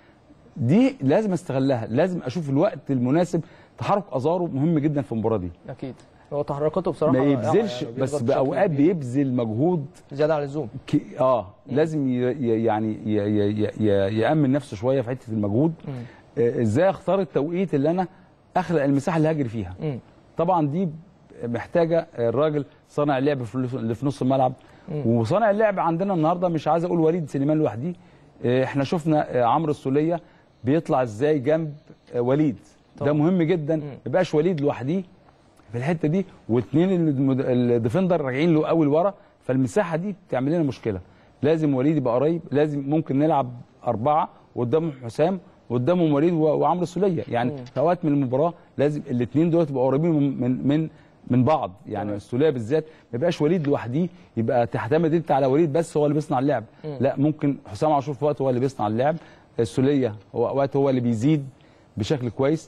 دي لازم استغلها، لازم اشوف الوقت المناسب. تحرك ازارو مهم جدا في المباراه دي. اكيد هو تحركاته بصراحه ما يبذلش، يعني بس باوقات بيبذل مجهود زياده عن اللزوم. اه مم. لازم ي يعني ي ي ي يامن نفسه شويه في حته المجهود. آه ازاي اختار التوقيت اللي انا اخلق المساحه اللي هاجري فيها. مم. طبعا دي محتاجه الراجل صانع اللعب اللي في نص الملعب. مم. وصانع اللعب عندنا النهارده مش عايز اقول وليد سليمان لوحدي. آه احنا شفنا آه عمرو السوليه بيطلع ازاي جنب آه وليد. طبعا. ده مهم جدا، ما يبقاش وليد لوحديه في الحته دي واثنين الديفندر راجعين له قوي لورا، فالمساحه دي بتعمل لنا مشكله. لازم وليد يبقى قريب، لازم ممكن نلعب اربعه وقدامهم حسام وقدامهم وليد وعمرو السوليه، يعني في اوقات من المباراه لازم الاثنين دول يبقوا قريبين من من من بعض، يعني السوليه بالذات ما يبقاش وليد لوحديه، يبقى تعتمد انت على وليد بس هو اللي بيصنع اللعب. م. لا، ممكن حسام عاشور في وقت هو اللي بيصنع اللعب، السوليه هو اوقات هو اللي بيزيد بشكل كويس.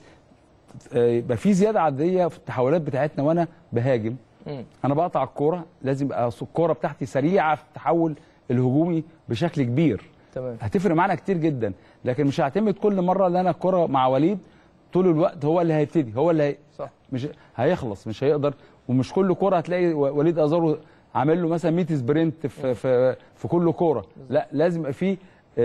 يبقى في زياده عدديه في التحولات بتاعتنا وانا بهاجم. م. انا بقطع الكوره، لازم يبقى الكوره بتاعتي سريعه في التحول الهجومي بشكل كبير. تمام. هتفرق معانا كتير جدا، لكن مش هعتمد كل مره ان انا الكوره مع وليد طول الوقت هو اللي هيبتدي، هو اللي هي... صح. مش هيخلص، مش هيقدر. ومش كل كوره هتلاقي وليد ازارو عامل له مثلا مية سبرنت في في في كل كوره، لا لازم يبقى فيه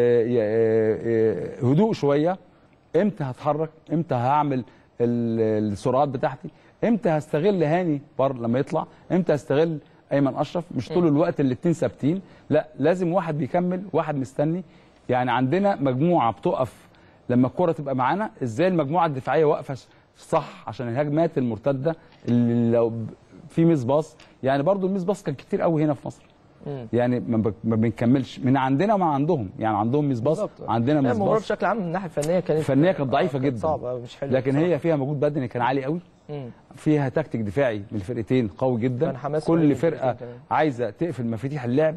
هدوء شويه. امتى هتحرك، امتى هعمل السرعات بتاعتي، امتى هستغل هاني بار لما يطلع، امتى هستغل ايمن اشرف. مش طول الوقت الاثنين ثابتين، لا لازم واحد بيكمل واحد مستني. يعني عندنا مجموعه بتقف لما الكره تبقى معانا، ازاي المجموعه الدفاعيه واقفه صح عشان الهجمات المرتده اللي لو في ميس باص. يعني برضو الميس باص كان كتير قوي هنا في مصر. مم. يعني ما بنكملش من عندنا ومع عندهم، يعني عندهم ميس باص عندنا ميس باص. المباراه بشكل عام من الناحيه الفنيه كانت الفنيه كانت ضعيفه جدا، صعبه مش حلوه، لكن هي فيها مجهود بدني كان عالي قوي. مم. فيها تكتيك دفاعي من الفرقتين قوي جدا، كل فرقه عايزه تقفل مفاتيح اللعب،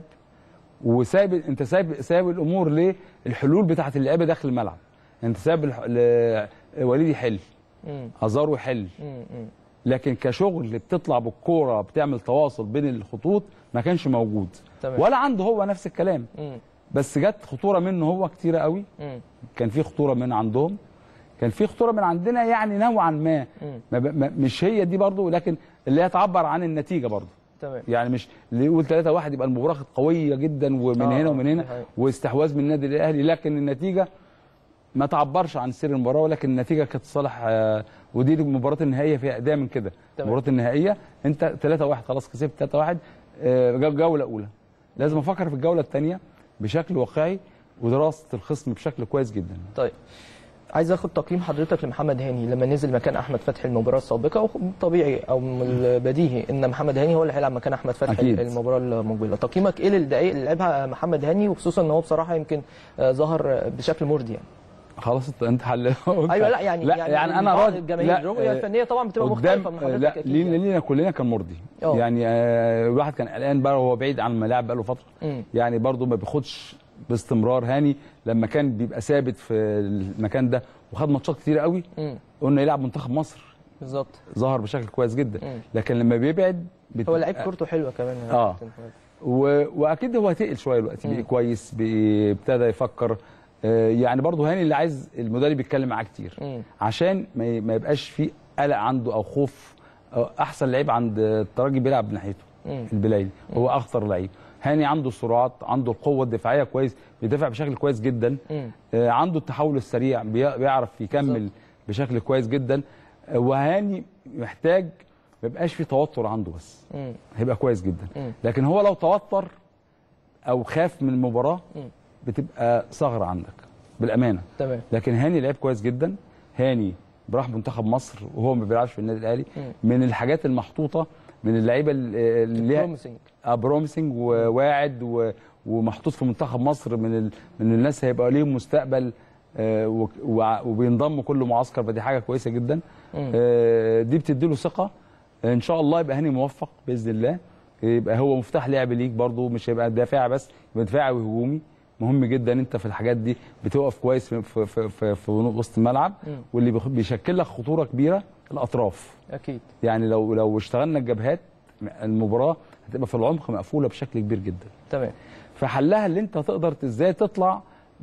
وسايب انت سايب سايب الامور ليه الحلول بتاعه اللعيبه داخل الملعب. انت سايب ل... وليد يحل، ازارو يحل، لكن كشغل بتطلع بالكوره بتعمل تواصل بين الخطوط ما كانش موجود. طبعا. ولا عنده هو نفس الكلام. مم. بس جت خطوره منه هو كتيره قوي. مم. كان في خطوره من عندهم، كان في خطوره من عندنا يعني نوعا ما. ما ما مش هي دي برضو، لكن اللي هي تعبر عن النتيجه برضو. تمام. يعني مش اللي يقول ثلاثة واحد يبقى المباراه قويه جدا ومن آه هنا ومن هنا واستحواذ من النادي الاهلي، لكن النتيجه ما تعبرش عن سير المباراه، ولكن النتيجه كانت صالح. آه ودي المباراه النهائيه فيها اداء من كده. المباراه النهائيه انت ثلاثة واحد خلاص كسبت ثلاثة واحد، آه جوله اولى. لازم افكر في الجوله الثانيه بشكل واقعي ودراسه الخصم بشكل كويس جدا. طيب عايز اخد تقييم حضرتك لمحمد هاني لما نزل مكان احمد فتحي المباراه السابقه، وطبيعي او البديهي ان محمد هاني هو اللي هيلعب مكان احمد فتحي أكيد. المباراه المقبله. تقييمك ايه للدقائق اللي لعبها محمد هاني، وخصوصا ان هو بصراحه يمكن ظهر بشكل مرضي يعني؟ خلاص انت حل. ايوه لا يعني لا يعني, يعني انا راجل الجماهير الرؤيه الفنيه طبعا بتبقى مختلفه من حضرتك. لا لينا لينا كلنا كان مرضي. أوه. يعني آه الواحد كان قلقان بقى وهو بعيد عن الملاعب بقى له فتره. م. يعني برده ما بياخدش باستمرار. هاني لما كان بيبقى ثابت في المكان ده وخد ماتشات كتير قوي، م. قلنا يلعب منتخب مصر بالظبط، ظهر بشكل كويس جدا. م. لكن لما بيبعد بت... هو لعيب كورته حلوه كمان. اه و... واكيد هو تقل شويه دلوقتي، بقى كويس، ابتدى يفكر. يعني برضه هاني اللي عايز المدرب يتكلم معاه كتير م. عشان ما يبقاش في قلق عنده او خوف. احسن لعيب عند الترجي بيلعب ناحيته البلايلي، هو اخطر لعيب. هاني عنده السرعات، عنده القوه الدفاعيه كويس، بيدافع بشكل كويس جدا. م. عنده التحول السريع، بيعرف يكمل بالزبط. بشكل كويس جدا. وهاني محتاج ما يبقاش في توتر عنده بس، م. هيبقى كويس جدا. م. لكن هو لو توتر او خاف من المباراه م. بتبقى ثغره عندك بالامانه. تمام. لكن هاني لعب كويس جدا. هاني براح منتخب مصر وهو ما بيلعبش في النادي الاهلي، من الحاجات المحطوطه من اللعيبه اللي بروميسنج بروميسنج وواعد و... ومحطوط في منتخب مصر، من ال... من الناس هيبقى ليهم مستقبل. آه و... و... وبينضموا كل معسكر، فدي حاجه كويسه جدا. آه دي بتدي له ثقه. ان شاء الله يبقى هاني موفق باذن الله، يبقى هو مفتاح لعب ليك برضه، مش هيبقى دافع بس، يبقى دفاعي وهجومي. مهم جدا انت في الحاجات دي بتوقف كويس في في في, في, في وسط الملعب. م. واللي بيشكل لك خطوره كبيره الاطراف. اكيد. يعني لو لو اشتغلنا الجبهات المباراه هتبقى في العمق مقفوله بشكل كبير جدا. تمام. فحلها اللي انت تقدر ازاي تطلع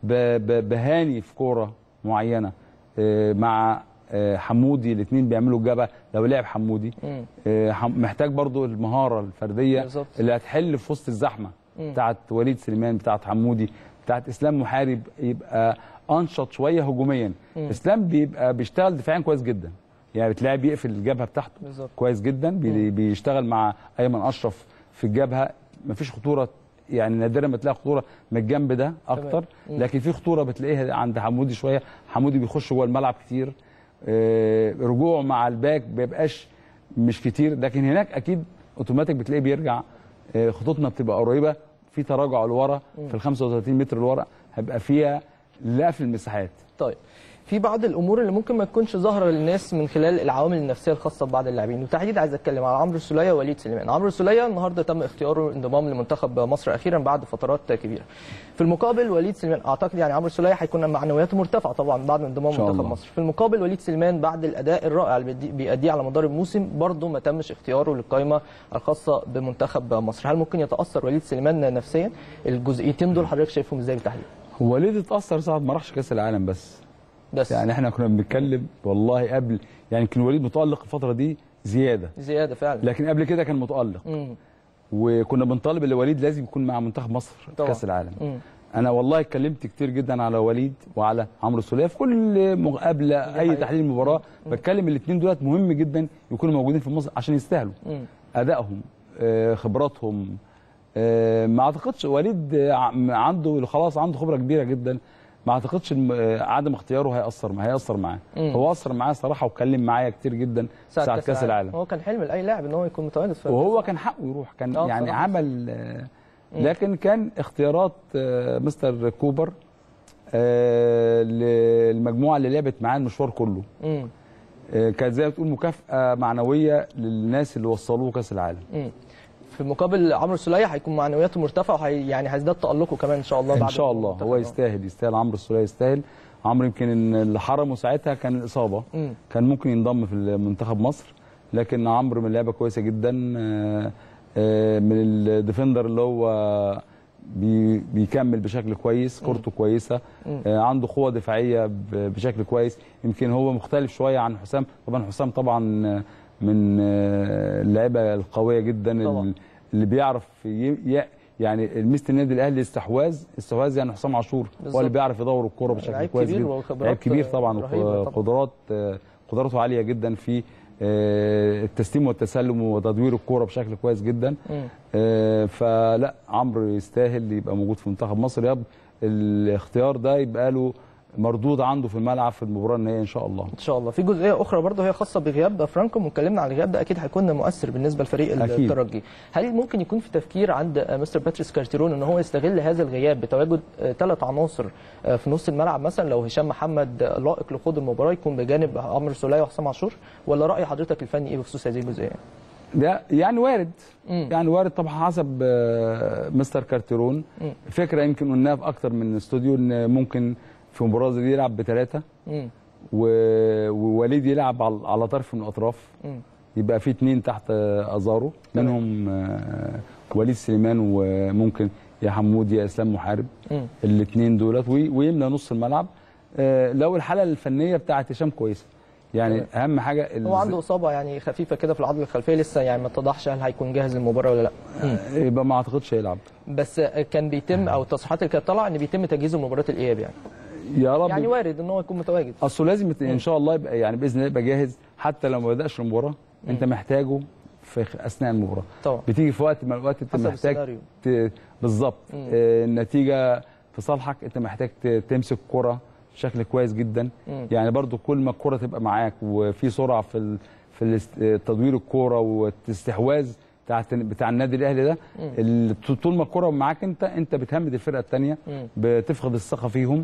بهاني في كوره معينه مع حمودي، الاثنين بيعملوا الجبهه. لو لعب حمودي محتاج برضو المهاره الفرديه بالزبط. اللي هتحل في وسط الزحمه بتاعت وليد سليمان، بتاعت حمودي، بتاعت اسلام محارب، يبقى انشط شويه هجوميا. م. اسلام بيبقى بيشتغل دفاعيا كويس جدا، يعني بتلاقيه بيقفل الجبهه بتاعته بالزبط. كويس جدا. بي بيشتغل مع ايمن اشرف في الجبهه، مفيش خطوره، يعني نادرا ما تلاقي خطوره من الجنب ده اكتر. لكن في خطوره بتلاقيها عند حمودي شويه. حمودي بيخش جوه الملعب كتير، آه رجوعه مع الباك ما بيبقاش مش كتير، لكن هناك اكيد اوتوماتيك بتلاقيه بيرجع. آه خطوطنا بتبقى قريبه، في تراجع لورا في ال خمسة وثلاثين متر لورا، هيبقى فيها لقف المساحات. طيب في بعض الامور اللي ممكن ما تكونش ظاهره للناس من خلال العوامل النفسيه الخاصه ببعض اللاعبين، وتحديد عايز اتكلم على عمرو السوليه ووليد سليمان. عمرو السوليه النهارده تم اختياره انضمام لمنتخب مصر اخيرا بعد فترات كبيره. في المقابل وليد سليمان اعتقد يعني عمرو السوليه هيكون معنوياته مرتفعه طبعا بعد انضمام منتخب مصر. في المقابل وليد سليمان بعد الاداء الرائع اللي بيأديه على مدار الموسم برضه ما تمش اختياره للقائمه الخاصه بمنتخب مصر. هل ممكن يتاثر وليد سليمان نفسيا؟ الجزئيتين دول حضرتك شايفهم ازاي بالتحديد؟ وليد اتاثر ساعه ما راحش كاس العالم، بس بس يعني احنا كنا بنتكلم والله قبل، يعني كان وليد متالق الفتره دي زياده زياده فعلا، لكن قبل كده كان متالق. مم. وكنا بنطالب ان وليد لازم يكون مع منتخب مصر في كاس العالم. مم. انا والله اتكلمت كتير جدا على وليد وعلى عمرو السوليه في كل مقابله، اي تحليل مباراه بتكلم الاثنين دولت مهم جدا يكونوا موجودين في مصر عشان يستاهلوا. مم. ادائهم، خبراتهم، ما اعتقدش وليد عنده خلاص عنده خبره كبيره جدا، ما اعتقدش عدم اختياره هيأثر معاه هيأثر معاه هو أثر معاه صراحه، واتكلم معايا كتير جدا ساعه كاس العالم. هو كان حلم لاي لاعب ان هو يكون متواجد في، وهو كان حقه يروح، كان يعني صراحة. عمل، لكن كان اختيارات مستر كوبر للمجموعه اللي لعبت معاه المشوار كله. امم كانت زي ما بتقول مكافاه معنويه للناس اللي وصلوه كاس العالم. امم في المقابل عمرو السوليه هيكون معنوياته مرتفعه وهي يعني هيزداد تألقه كمان ان شاء الله بعد ان شاء الله. هو يستاهل يستاهل عمرو السوليه يستاهل. عمرو يمكن اللي حرمه ساعتها كان الاصابه، مم. كان ممكن ينضم في منتخب مصر، لكن عمرو من لعبه كويسه جدا، من الديفندر اللي هو بيكمل بشكل كويس، كورته كويسه، عنده قوه دفاعيه بشكل كويس. يمكن هو مختلف شويه عن حسام، طبعا حسام طبعا من اللعيبه القويه جدا طبعا. اللي بيعرف يعني ميزه النادي الاهلي استحواذ استحواذ يعني حسام عاشور هو اللي بيعرف يدور الكوره بشكل كويس جدا، لعيب كبير طبعا، وقدرات قدراته عاليه جدا في التسليم والتسلم وتدوير الكوره بشكل كويس جدا. فلا عمرو يستاهل يبقى موجود في منتخب مصر، يب الاختيار ده يبقى له مردود عنده في الملعب في المباراه النهائيه ان شاء الله. ان شاء الله. في جزئيه اخرى برضه هي خاصه بغياب فرانكو، واتكلمنا على الغياب ده، اكيد هيكون مؤثر بالنسبه لفريق الترجي. هل ممكن يكون في تفكير عند مستر باتريس كارتيرون ان هو يستغل هذا الغياب بتواجد ثلاث عناصر في نص الملعب، مثلا لو هشام محمد لائق لخوض المباراه يكون بجانب عمرو السوليه وحسام عاشور، ولا راي حضرتك الفني ايه بخصوص هذه الجزئيه؟ ده يعني وارد، مم. يعني وارد طبعا حسب مستر كارتيرون. مم. فكره يمكن قلناها في اكتر من استوديو ان ممكن في مباراه زي دي يلعب بثلاثه ووليد يلعب على طرف من الاطراف، مم. يبقى في اثنين تحت ازارو، منهم وليد سليمان وممكن يا حمود يا اسلام محارب، الاثنين دولت، ويملى نص الملعب لو الحاله الفنيه بتاعت هشام كويسه. يعني اهم حاجه هو عنده اصابه يعني خفيفه كده في العضله الخلفيه لسه، يعني ما اتضحش هل هيكون جاهز للمباراه ولا لا. يبقى ما اعتقدش هيلعب، بس كان بيتم او التصريحات اللي كانت طالعه ان بيتم تجهيزه لمباراه الاياب، يعني يا رب يعني وارد ان هو يكون متواجد. اصله لازم ان شاء الله يبقى يعني باذن الله يبقى جاهز، حتى لو ما بداش المباراه انت محتاجه في اثناء المباراه طبعا. بتيجي في وقت من الاوقات انت محتاج ت... بالظبط آه النتيجه في صالحك، انت محتاج تمسك كره بشكل كويس جدا. مم. يعني برضو كل ما الكره تبقى معاك وفي سرعه في في تدوير الكره والاستحواذ بتاع بتاع النادي الاهلي ده، طول ما الكره معاك انت انت بتهمد الفرقه الثانيه، بتفقد الثقه فيهم،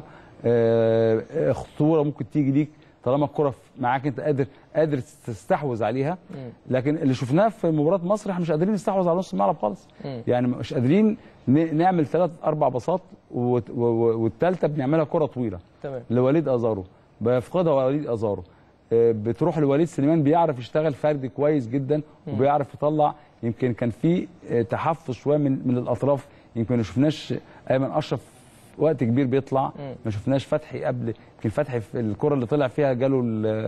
آه خطوره ممكن تيجي ليك طالما الكره معاك انت قادر قادر تستحوذ عليها. مم. لكن اللي شفناه في مباراه مصر احنا مش قادرين نستحوذ على نص الملعب خالص. مم. يعني مش قادرين نعمل ثلاث اربع باصات والثالثه بنعملها كره طويله تمام لوليد ازارو، بيفقدها وليد ازارو، بتروح لوليد سليمان بيعرف يشتغل فردي كويس جدا وبيعرف يطلع. يمكن كان في تحفظ شويه من من الاطراف، يمكن ما شفناش ايمن اشرف وقت كبير بيطلع، ما شفناش فتحي قبل، يمكن فتحي في الكره اللي طلع فيها جاله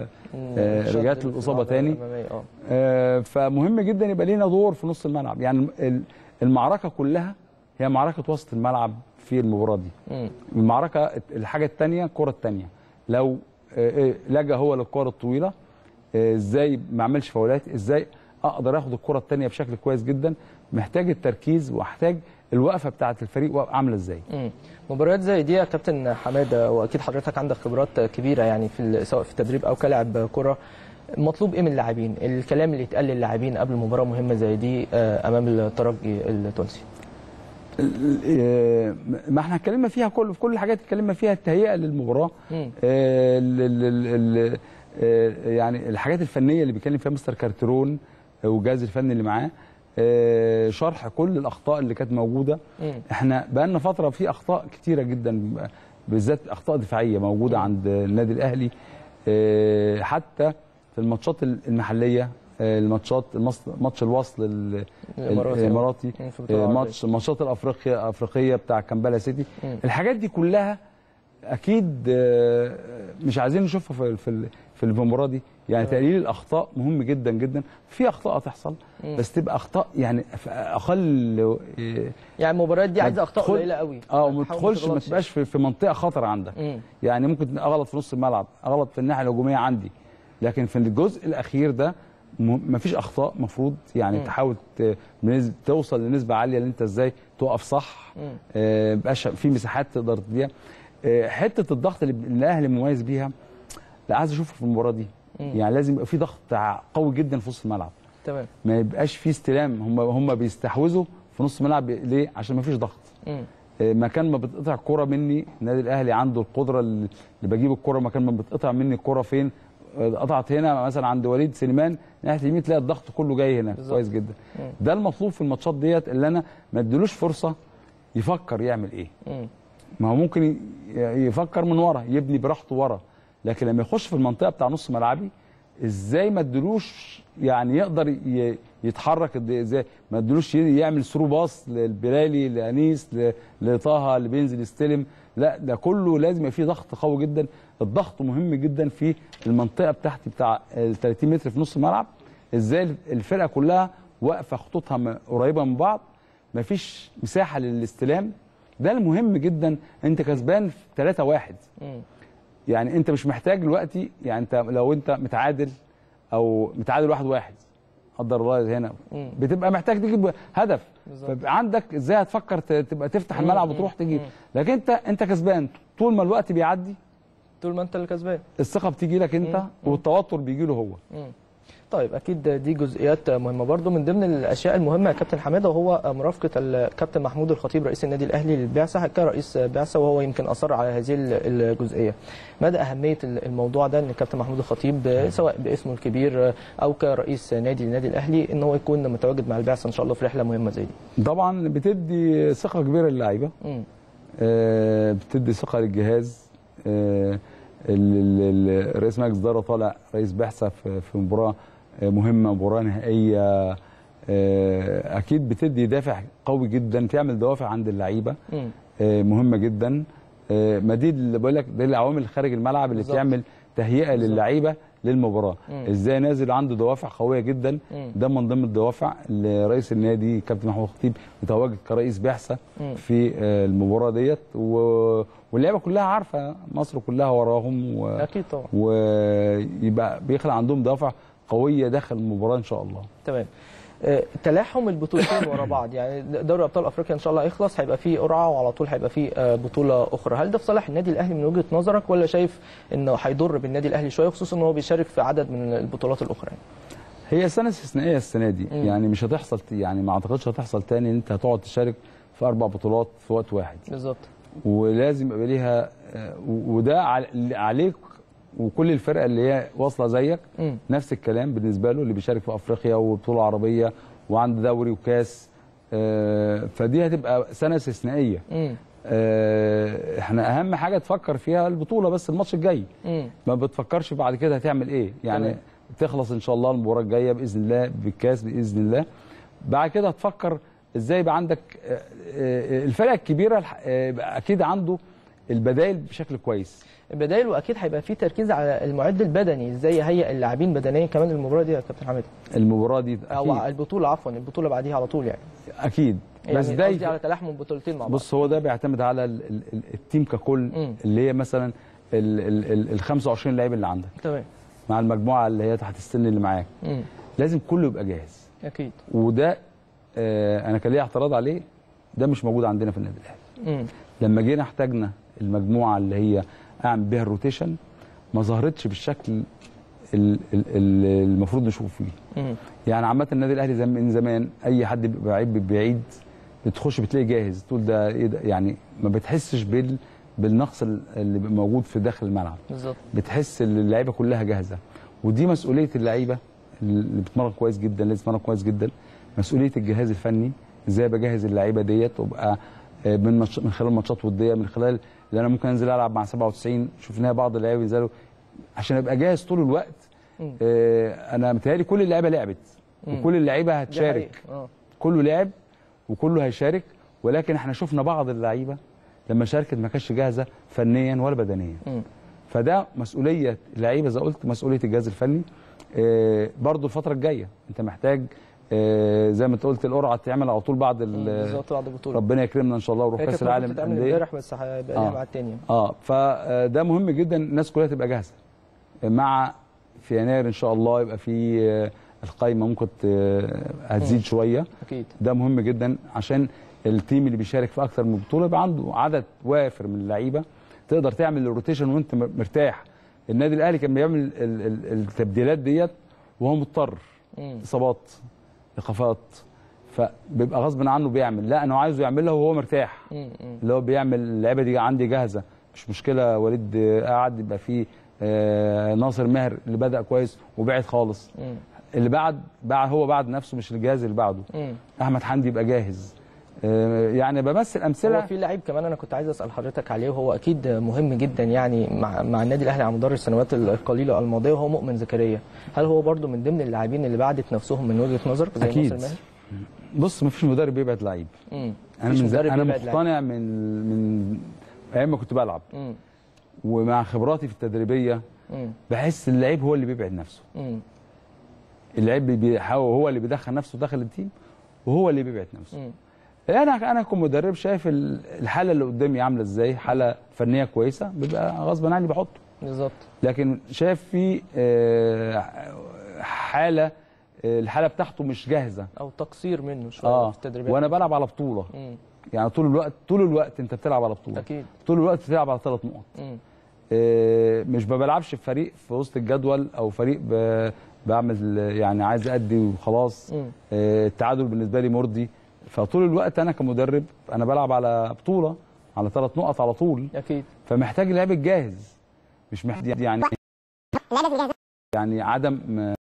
رجعت له الاصابه ثاني. آه فمهم جدا يبقى لينا دور في نص الملعب. يعني المعركه كلها هي معركه وسط الملعب في المباراه دي. مم. المعركه الحاجه الثانيه الكره الثانيه، لو لجا هو للكره الطويله ازاي ما اعملش فاولات، ازاي اقدر اخد الكره الثانيه بشكل كويس جدا، محتاج التركيز واحتاج الوقفه بتاعه الفريق عامله ازاي. امم مباريات زي دي يا كابتن حماده، واكيد حضرتك عندك خبرات كبيره يعني في سواء في التدريب او كلاعب كره، مطلوب ايه من اللاعبين؟ الكلام اللي يتقال للاعبين قبل مباراه مهمه زي دي امام الترجي التونسي. ما احنا اتكلمنا فيها كل في كل الحاجات اتكلمنا فيها، التهيئه للمباراه، ال ال ال يعني الحاجات الفنيه اللي بيتكلم فيها مستر كارتيرون والجهاز الفني اللي معاه، شرح كل الاخطاء اللي كانت موجوده. مم. احنا بقى لنا فتره في اخطاء كتيره جدا، بالذات اخطاء دفاعيه موجوده مم. عند النادي الاهلي، حتى في الماتشات المحليه، الماتشات ماتش الوصل الاماراتي، ماتش ماتشات الافريقيا الافريقيه بتاع كامبالا سيتي. مم. الحاجات دي كلها اكيد مش عايزين نشوفها في في في المباراه دي، يعني تقليل الاخطاء مهم جدا جدا. في اخطاء تحصل بس تبقى اخطاء يعني اقل، يعني المباريات دي عايزه اخطاء قليله قوي اه وما تدخلش ما تبقاش في, في منطقه خطر عندك. مم. يعني ممكن اغلط في نص الملعب، اغلط في الناحيه الهجوميه عندي، لكن في الجزء الاخير ده ما فيش اخطاء. مفروض يعني مم. تحاول توصل لنسبه عاليه اللي انت ازاي تقف صح، آه بقاش في مساحات تقدر تديها. آه حته الضغط اللي الاهلي مميز بيها، لا عايز اشوفه في المباراه دي. مم. يعني لازم يبقى في ضغط قوي جدا في نص الملعب، تمام، ما يبقاش في استلام. هم هم بيستحوذوا في نص الملعب ليه؟ عشان ما فيش ضغط. مم. آه مكان ما بتقطع الكوره مني، النادي الاهلي عنده القدره اللي بجيب الكوره مكان ما بتقطع مني الكوره فين. قطعت هنا مثلا عند وليد سليمان ناحيه اليمين، تلاقي الضغط كله جاي هنا بالزبط. كويس جدا. مم. ده المطلوب في الماتشات ديت، اللي انا ما اديلوش فرصه يفكر يعمل ايه. مم. ما هو ممكن يفكر من ورا، يبني براحته ورا، لكن لما يخش في المنطقه بتاع نص ملعبي ازاي ما اديلوش يعني يقدر يتحرك ازاي، ما اديلوش يعمل ثرو باص للبلالي لانيس لطه اللي بينزل يستلم. لا ده كله لازم يبقى فيه ضغط قوي جدا. الضغط مهم جدا في المنطقه بتاعتي بتاع ال ثلاثين متر في نص الملعب، ازاي الفرقه كلها واقفه خطوطها قريبه من بعض، مفيش مساحه للاستلام. ده المهم جدا. انت كسبان ثلاثة واحد، يعني انت مش محتاج دلوقتي، يعني انت لو انت متعادل او متعادل واحد واحد قدر الله هنا، مم. بتبقى محتاج تجيب هدف، فبقى عندك ازاي هتفكر تبقى تفتح الملعب وتروح تجيب. لكن انت انت كسبان طول ما الوقت بيعدي، طول ما انت اللي كسبان الثقه بتيجي لك انت، مم. والتوتر بيجي له هو. مم. طيب اكيد دي جزئيات مهمه برضو. من ضمن الاشياء المهمه يا كابتن حماده وهو مرافقه الكابتن محمود الخطيب رئيس النادي الاهلي للبعثه كرئيس بعثه، وهو يمكن اصر على هذه الجزئيه. مدى اهميه الموضوع ده ان الكابتن محمود الخطيب سواء باسمه الكبير او كرئيس نادي النادي الاهلي ان هو يكون متواجد مع البعثه ان شاء الله في رحله مهمه زي دي؟ طبعا بتدي ثقه كبيره للعيبه، آه بتدي ثقه للجهاز. آه رئيس مجلس الاداره طالع رئيس بعثه في مباراه مهمه، مباراه نهائيه، اكيد بتدي دافع قوي جدا، تعمل دوافع عند اللعيبه مهمه جدا. ما دي اللي بقول لك، دي العوامل خارج الملعب اللي بالزبط. بتعمل تهيئه للعيبه للمباراه. مم. ازاي نازل عنده دوافع قويه جدا. مم. ده من ضمن الدوافع اللي رئيس النادي كابتن محمود الخطيب متواجد كرئيس بعثه مم. في المباراه ديت، واللعيبه كلها عارفه، مصر كلها وراهم، و... اكيد طبعا، ويبقى بيخلق عندهم دوافع قويه داخل المباراه ان شاء الله. تمام. تلاحم البطولتين ورا بعض، يعني دوري ابطال افريقيا ان شاء الله هيخلص، هيبقى فيه قرعه وعلى طول هيبقى فيه بطوله اخرى. هل ده في صالح النادي الاهلي من وجهه نظرك، ولا شايف انه هيضر بالنادي الاهلي شويه، خصوصا ان هو بيشارك في عدد من البطولات الاخرى؟ هي سنه استثنائيه السنه دي، مم. يعني مش هتحصل، يعني ما اعتقدش هتحصل تاني ان انت هتقعد تشارك في اربع بطولات في وقت واحد. بالظبط. ولازم يبقى ليها، وده عليك وكل الفرقه اللي هي واصله زيك م. نفس الكلام بالنسبه له، اللي بيشارك في افريقيا وبطوله عربيه وعنده دوري وكاس. آه فدي هتبقى سنه استثنائيه. آه احنا اهم حاجه تفكر فيها البطوله بس، الماتش الجاي م. ما بتفكرش بعد كده هتعمل ايه، يعني م. تخلص ان شاء الله المباراه الجايه باذن الله بالكاس باذن الله. بعد كده هتفكر ازاي يبقى عندك آه آه الفرق الكبيره آه اكيد عنده البدائل بشكل كويس، البدائل، واكيد هيبقى في تركيز على المعد البدني، ازاي يهيئ اللاعبين بدنيا كمان المباراه دي يا كابتن حماده. المباراه دي أكيد. او البطوله، عفوا البطوله بعديها على طول يعني. اكيد، يعني بس ده قصدي على تلاحم البطولتين مع بعض. بص هو ده بيعتمد على ال ال التيم ككل، م. اللي هي مثلا ال ال ال خمسة وعشرين لاعب اللي عندك، تمام، مع المجموعه اللي هي تحت السن اللي معاك، م. لازم كله يبقى جاهز. اكيد. وده آه انا كان ليا اعتراض عليه، ده مش موجود عندنا في النادي الاهلي. لما جينا احتاجنا المجموعه اللي هي اعمل بيها الروتيشن، ما ظهرتش بالشكل المفروض نشوف فيه. مم. يعني عامه النادي الاهلي من زمان اي حد بيبقى لعيب بعيد بتخش بتلاقي جاهز، تقول ده ايه ده، يعني ما بتحسش بال بالنقص اللي موجود في داخل الملعب. بالظبط. بتحس ان اللعيبه كلها جاهزه، ودي مسؤوليه اللعيبه اللي بتمرن كويس جدا، لازم تتمرن كويس جدا. مسؤوليه الجهاز الفني ازاي بجهز اللعيبه ديت، وابقى من من خلال ماتشات وديه، من خلال اللي انا ممكن انزل العب مع سبعة وتسعين، شفناها بعض اللعيبه ينزلوا عشان ابقى جاهز طول الوقت. آه انا متهيألي كل اللعيبه لعبت وكل اللعيبه هتشارك، كله لعب وكله هيشارك، ولكن احنا شفنا بعض اللعيبه لما شاركت ما كانتش جاهزه فنيا ولا بدنيا. م. فده مسؤوليه اللعيبه زي ما قلت، مسؤوليه الجهاز الفني. آه برضو الفتره الجايه انت محتاج آه زي ما انت قلت القرعه تعمل على طول بعد بالظبط بعد البطوله. ربنا يكرمنا ان شاء الله ونروح كاس العالم للانديه امبارح بس هيبقى ليها ميعاد تاني. اه فده مهم جدا الناس كلها تبقى جاهزه. مع في يناير ان شاء الله يبقى في آه القايمه ممكن هتزيد شويه. اكيد ده مهم جدا عشان التيم اللي بيشارك في اكثر من بطوله يبقى عنده عدد وافر من اللعيبه تقدر تعمل الروتيشن وانت مرتاح. النادي الاهلي كان بيعمل التبديلات ديت وهو مضطر، اصابات ايقافات، فبيبقى غصب عنه بيعمل، لا انا عايزه يعملها وهو مرتاح. مم. اللي هو بيعمل اللعيبه دي عندي جاهزه مش مشكله. وليد قاعد يبقى فيه آه ناصر ماهر اللي بدا كويس وبعد خالص. مم. اللي بعد بعد هو بعد نفسه مش الجهاز اللي بعده. مم. احمد حمدي يبقى جاهز. آه يعني بمثل امثله. هو في لعيب كمان انا كنت عايز اسال حضرتك عليه وهو اكيد مهم جدا يعني مع مع النادي الاهلي على مدار السنوات القليله الماضيه وهو مؤمن زكريا. هل هو برده من ضمن اللاعبين اللي بعدت نفسهم من وجهه نظرك زي أكيد. ناصر ماهر؟ بص مفيش مدرب بيبعد لعيب. انا من انا مقتنع من من ايام ما كنت بلعب. مم. ومع خبراتي في التدريبيه مم. بحس اللعيب هو اللي بيبعد نفسه. مم. اللعيب بيحاول هو اللي بيدخل نفسه داخل التيم وهو اللي بيبعد نفسه. مم. انا انا كمدرب شايف الحاله اللي قدامي عامله ازاي، حاله فنيه كويسه بيبقى غصب عني بحطه. بالظبط. لكن شايف في حاله الحاله بتاعته مش جاهزه او تقصير منه شويه آه. في التدريبات. وانا بلعب على بطوله. مم. يعني طول الوقت طول الوقت انت بتلعب على بطوله. اكيد. طول الوقت بتلعب على ثلاث نقط. مم. آه مش ما بلعبش في فريق في وسط الجدول او فريق بعمل يعني عايز ادي وخلاص. آه التعادل بالنسبه لي مرضي. فطول الوقت انا كمدرب انا بلعب على بطوله على ثلاث نقط على طول. اكيد. فمحتاج لعيب جاهز مش محتاج يعني يعني عدم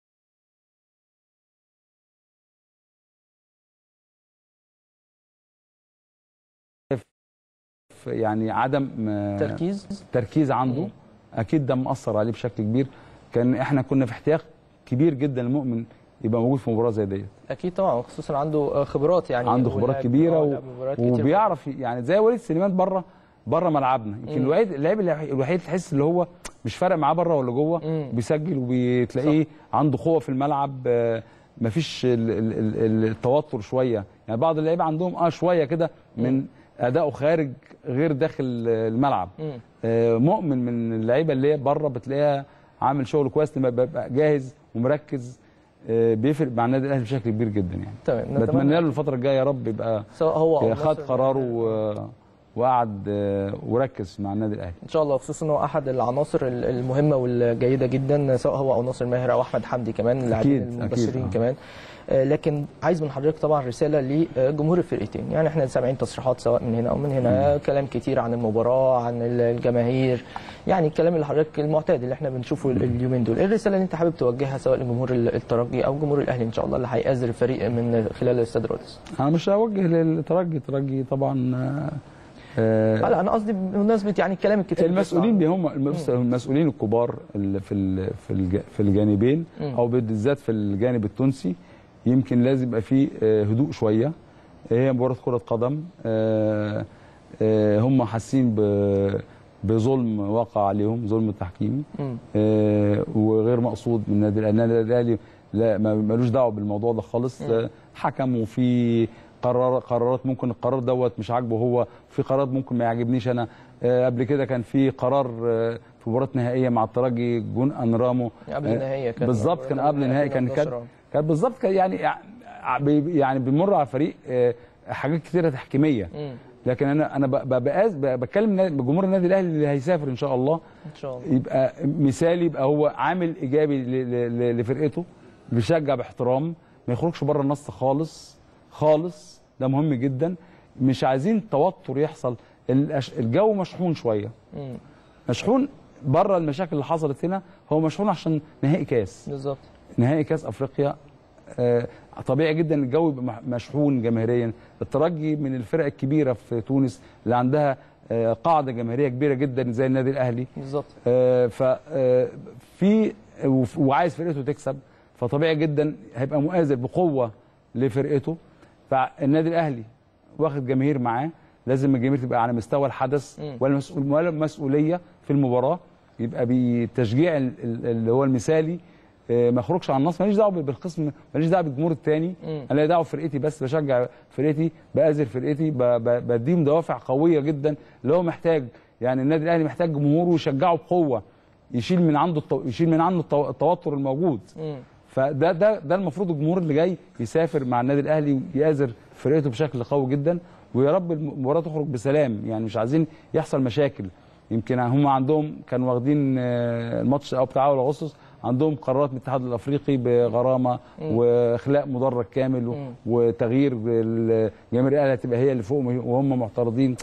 يعني عدم تركيز تركيز عنده. مم. اكيد ده مأثر عليه بشكل كبير. كان احنا كنا في احتياج كبير جدا للمؤمن يبقى موجود في مباراه زي ديت. اكيد طبعا خصوصا عنده خبرات يعني عنده خبرات كبيره و... وبيعرف يعني زي وليد سليمان بره بره ملعبنا. يمكن الوحيد اللاعب الوحيد تحس اللي هو مش فارق معاه بره ولا جوه. بيسجل وبتلاقيه عنده قوه في الملعب. مفيش التوتر شويه يعني بعض اللعيبه عندهم اه شويه كده من اداؤه خارج غير داخل الملعب. آه مؤمن من اللعيبه اللي هي بره بتلاقيها عامل شغل كويس لما بيبقى جاهز ومركز. آه بيفرق مع النادي الاهلي بشكل كبير جدا يعني. تمام. بتمنى له الفتره الجايه يا رب يبقى سواء هو خد قراره و... وقعد وركز مع النادي الاهلي ان شاء الله. خصوصا انه احد العناصر المهمه والجيده جدا سواء هو او ناصر ماهر او احمد حمدي كمان اللاعبين المبشرين آه. كمان. لكن عايز من حضرتك طبعا رساله لجمهور الفرقتين. يعني احنا سامعين تصريحات سواء من هنا او من هنا مم. كلام كتير عن المباراه عن الجماهير يعني الكلام اللي حضرتك المعتاد اللي احنا بنشوفه اليومين دول. ايه الرساله اللي انت حابب توجهها سواء لجمهور الترجي او جمهور الاهلي ان شاء الله اللي هيأزر الفريق من خلال الاستاد رادس؟ انا مش هوجه للترجي. الترجي طبعا آه لا انا قصدي بمناسبه يعني الكلام الكتير المسؤولين هم المسؤولين الكبار في في في الجانبين مم. او بالذات في الجانب التونسي يمكن لازم يبقى فيه هدوء شويه. هي مباراه كره قدم. هم حاسين بظلم وقع عليهم ظلم تحكيمي وغير مقصود من النادي الاهلي. النادي الاهلي لا ملوش دعوه بالموضوع ده خالص. حكم وفي قرار قرارات ممكن القرار دوت مش عاجبه هو في قرارات ممكن ما يعجبنيش انا. قبل كده كان في قرار في مباراه نهائيه مع الترجي جون انرامو قبل النهائيه كان بالظبط كان قبل النهائي كان كان كان بالظبط يعني يعني بيمر على فريق حاجات كثيره تحكيميه. لكن انا انا بقاس بتكلم بجمهور النادي الاهلي اللي هيسافر ان شاء الله ان شاء الله يبقى مثالي يبقى هو عامل ايجابي لفرقته بيشجع باحترام ما يخرجش بره النص خالص خالص. ده مهم جدا. مش عايزين توتر يحصل. الجو مشحون شويه مشحون بره المشاكل اللي حصلت هنا. هو مشحون عشان نهائي كاس بالظبط نهائي كاس افريقيا. آه طبيعي جدا الجو يبقى مشحون جماهيريا. الترجي من الفرق الكبيره في تونس اللي عندها آه قاعده جماهيريه كبيره جدا زي النادي الاهلي بالظبط. آه ففي آه وعايز فرقته تكسب فطبيعي جدا هيبقى مؤازر بقوه لفرقته. فالنادي الاهلي واخد جماهير معاه لازم الجماهير تبقى على مستوى الحدث والمسؤوليه في المباراه، يبقى بتشجيع اللي هو المثالي، ما يخرجش عن النص، ماليش دعوه بالقسم، ماليش دعوه بالجمهور الثاني، انا ليا دعوه بفرقتي بس، بشجع فرقتي، باذر فرقتي، بديهم دوافع قويه جدا اللي هو محتاج. يعني النادي الاهلي محتاج جمهوره يشجعه بقوه، يشيل من عنده التو... يشيل من عنه التوتر الموجود. مم. فده ده ده المفروض الجمهور اللي جاي يسافر مع النادي الاهلي ويآزر فرقته بشكل قوي جدا، ويا رب المباراه تخرج بسلام. يعني مش عايزين يحصل مشاكل. يمكن هم عندهم كانوا واخدين الماتش او بتاع اول اغسطس، عندهم قرارات من الاتحاد الافريقي بغرامه واخلاء مدرج كامل مم. وتغيير الجماهير الاهلي هتبقى هي اللي فوق وهم معترضين.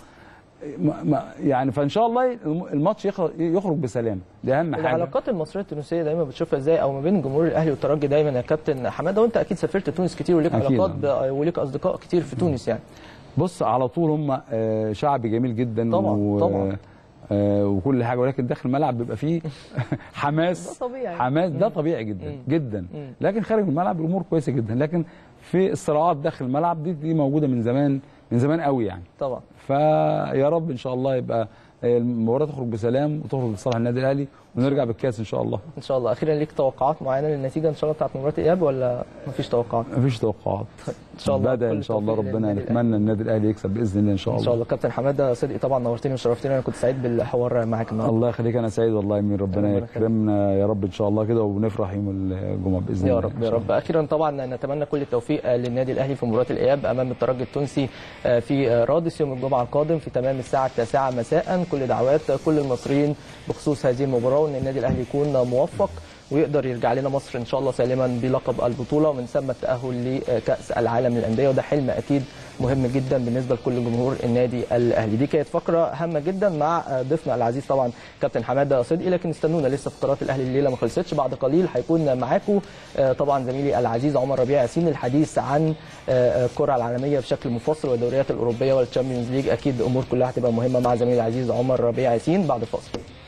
يعني فان شاء الله الماتش يخرج بسلام، دي اهم حاجه. العلاقات المصريه التونسيه دايما بتشوفها ازاي، او ما بين جمهور الاهلي والترجي دايما يا كابتن حماده، وانت اكيد سافرت تونس كتير وليك علاقات وليك اصدقاء كتير في تونس يعني. بص، على طول هم شعب جميل جدا طبعا و... طبعا وكل حاجه، ولكن داخل الملعب بيبقى فيه حماس ده طبيعي. حماس ده طبيعي جدا مم. جدا مم. لكن خارج الملعب الامور كويسه جدا، لكن في الصراعات داخل الملعب دي, دي موجوده من زمان من زمان قوي يعني. طبعا. فيا رب ان شاء الله يبقى المباراه تخرج بسلام وتخرج لصالح النادي الاهلي ونرجع بالكاس ان شاء الله. ان شاء الله. اخيرا ليك توقعات معينه للنتيجه ان شاء الله بتاعت مباراه الاياب ولا مفيش توقعات؟ مفيش توقعات. ان شاء الله بدا ان شاء الله ربنا نتمنى النادي الاهلي يكسب باذن الله ان شاء الله. ان شاء الله. كابتن حماده صدقي طبعا نورتني وشرفتني، انا كنت سعيد بالحوار معاك النهارده. الله يخليك، انا سعيد والله من ربنا يكرمنا يا رب ان شاء الله كده ونفرح يوم الجمعه باذن الله يا رب يا رب. اخيرا طبعا نتمنى كل التوفيق للنادي الاهلي في مباراه الاياب امام الترجي التونسي في رادس يوم الجمعه القادم في تمام الساعه التاسعة مساء. كل دعوات كل المصريين بخصوص هذه المباراه، وان النادي الاهلي يكون موفق ويقدر يرجع لنا مصر ان شاء الله سالما بلقب البطوله، ومن ثم التاهل لكاس العالم للانديه، وده حلم اكيد مهم جدا بالنسبه لكل جمهور النادي الاهلي. دي كانت فقره هامه جدا مع ضيفنا العزيز طبعا كابتن حماده صدقي، لكن استنونا لسه فقرات الاهلي الليله ما خلصتش. بعد قليل هيكون معاكم طبعا زميلي العزيز عمر ربيع ياسين الحديث عن الكره العالميه بشكل مفصل والدوريات الاوروبيه والتشامبيونز ليج. اكيد امور كلها هتبقى مهمه مع زميلي العزيز عمر ربيع ياسين بعد الفاصل.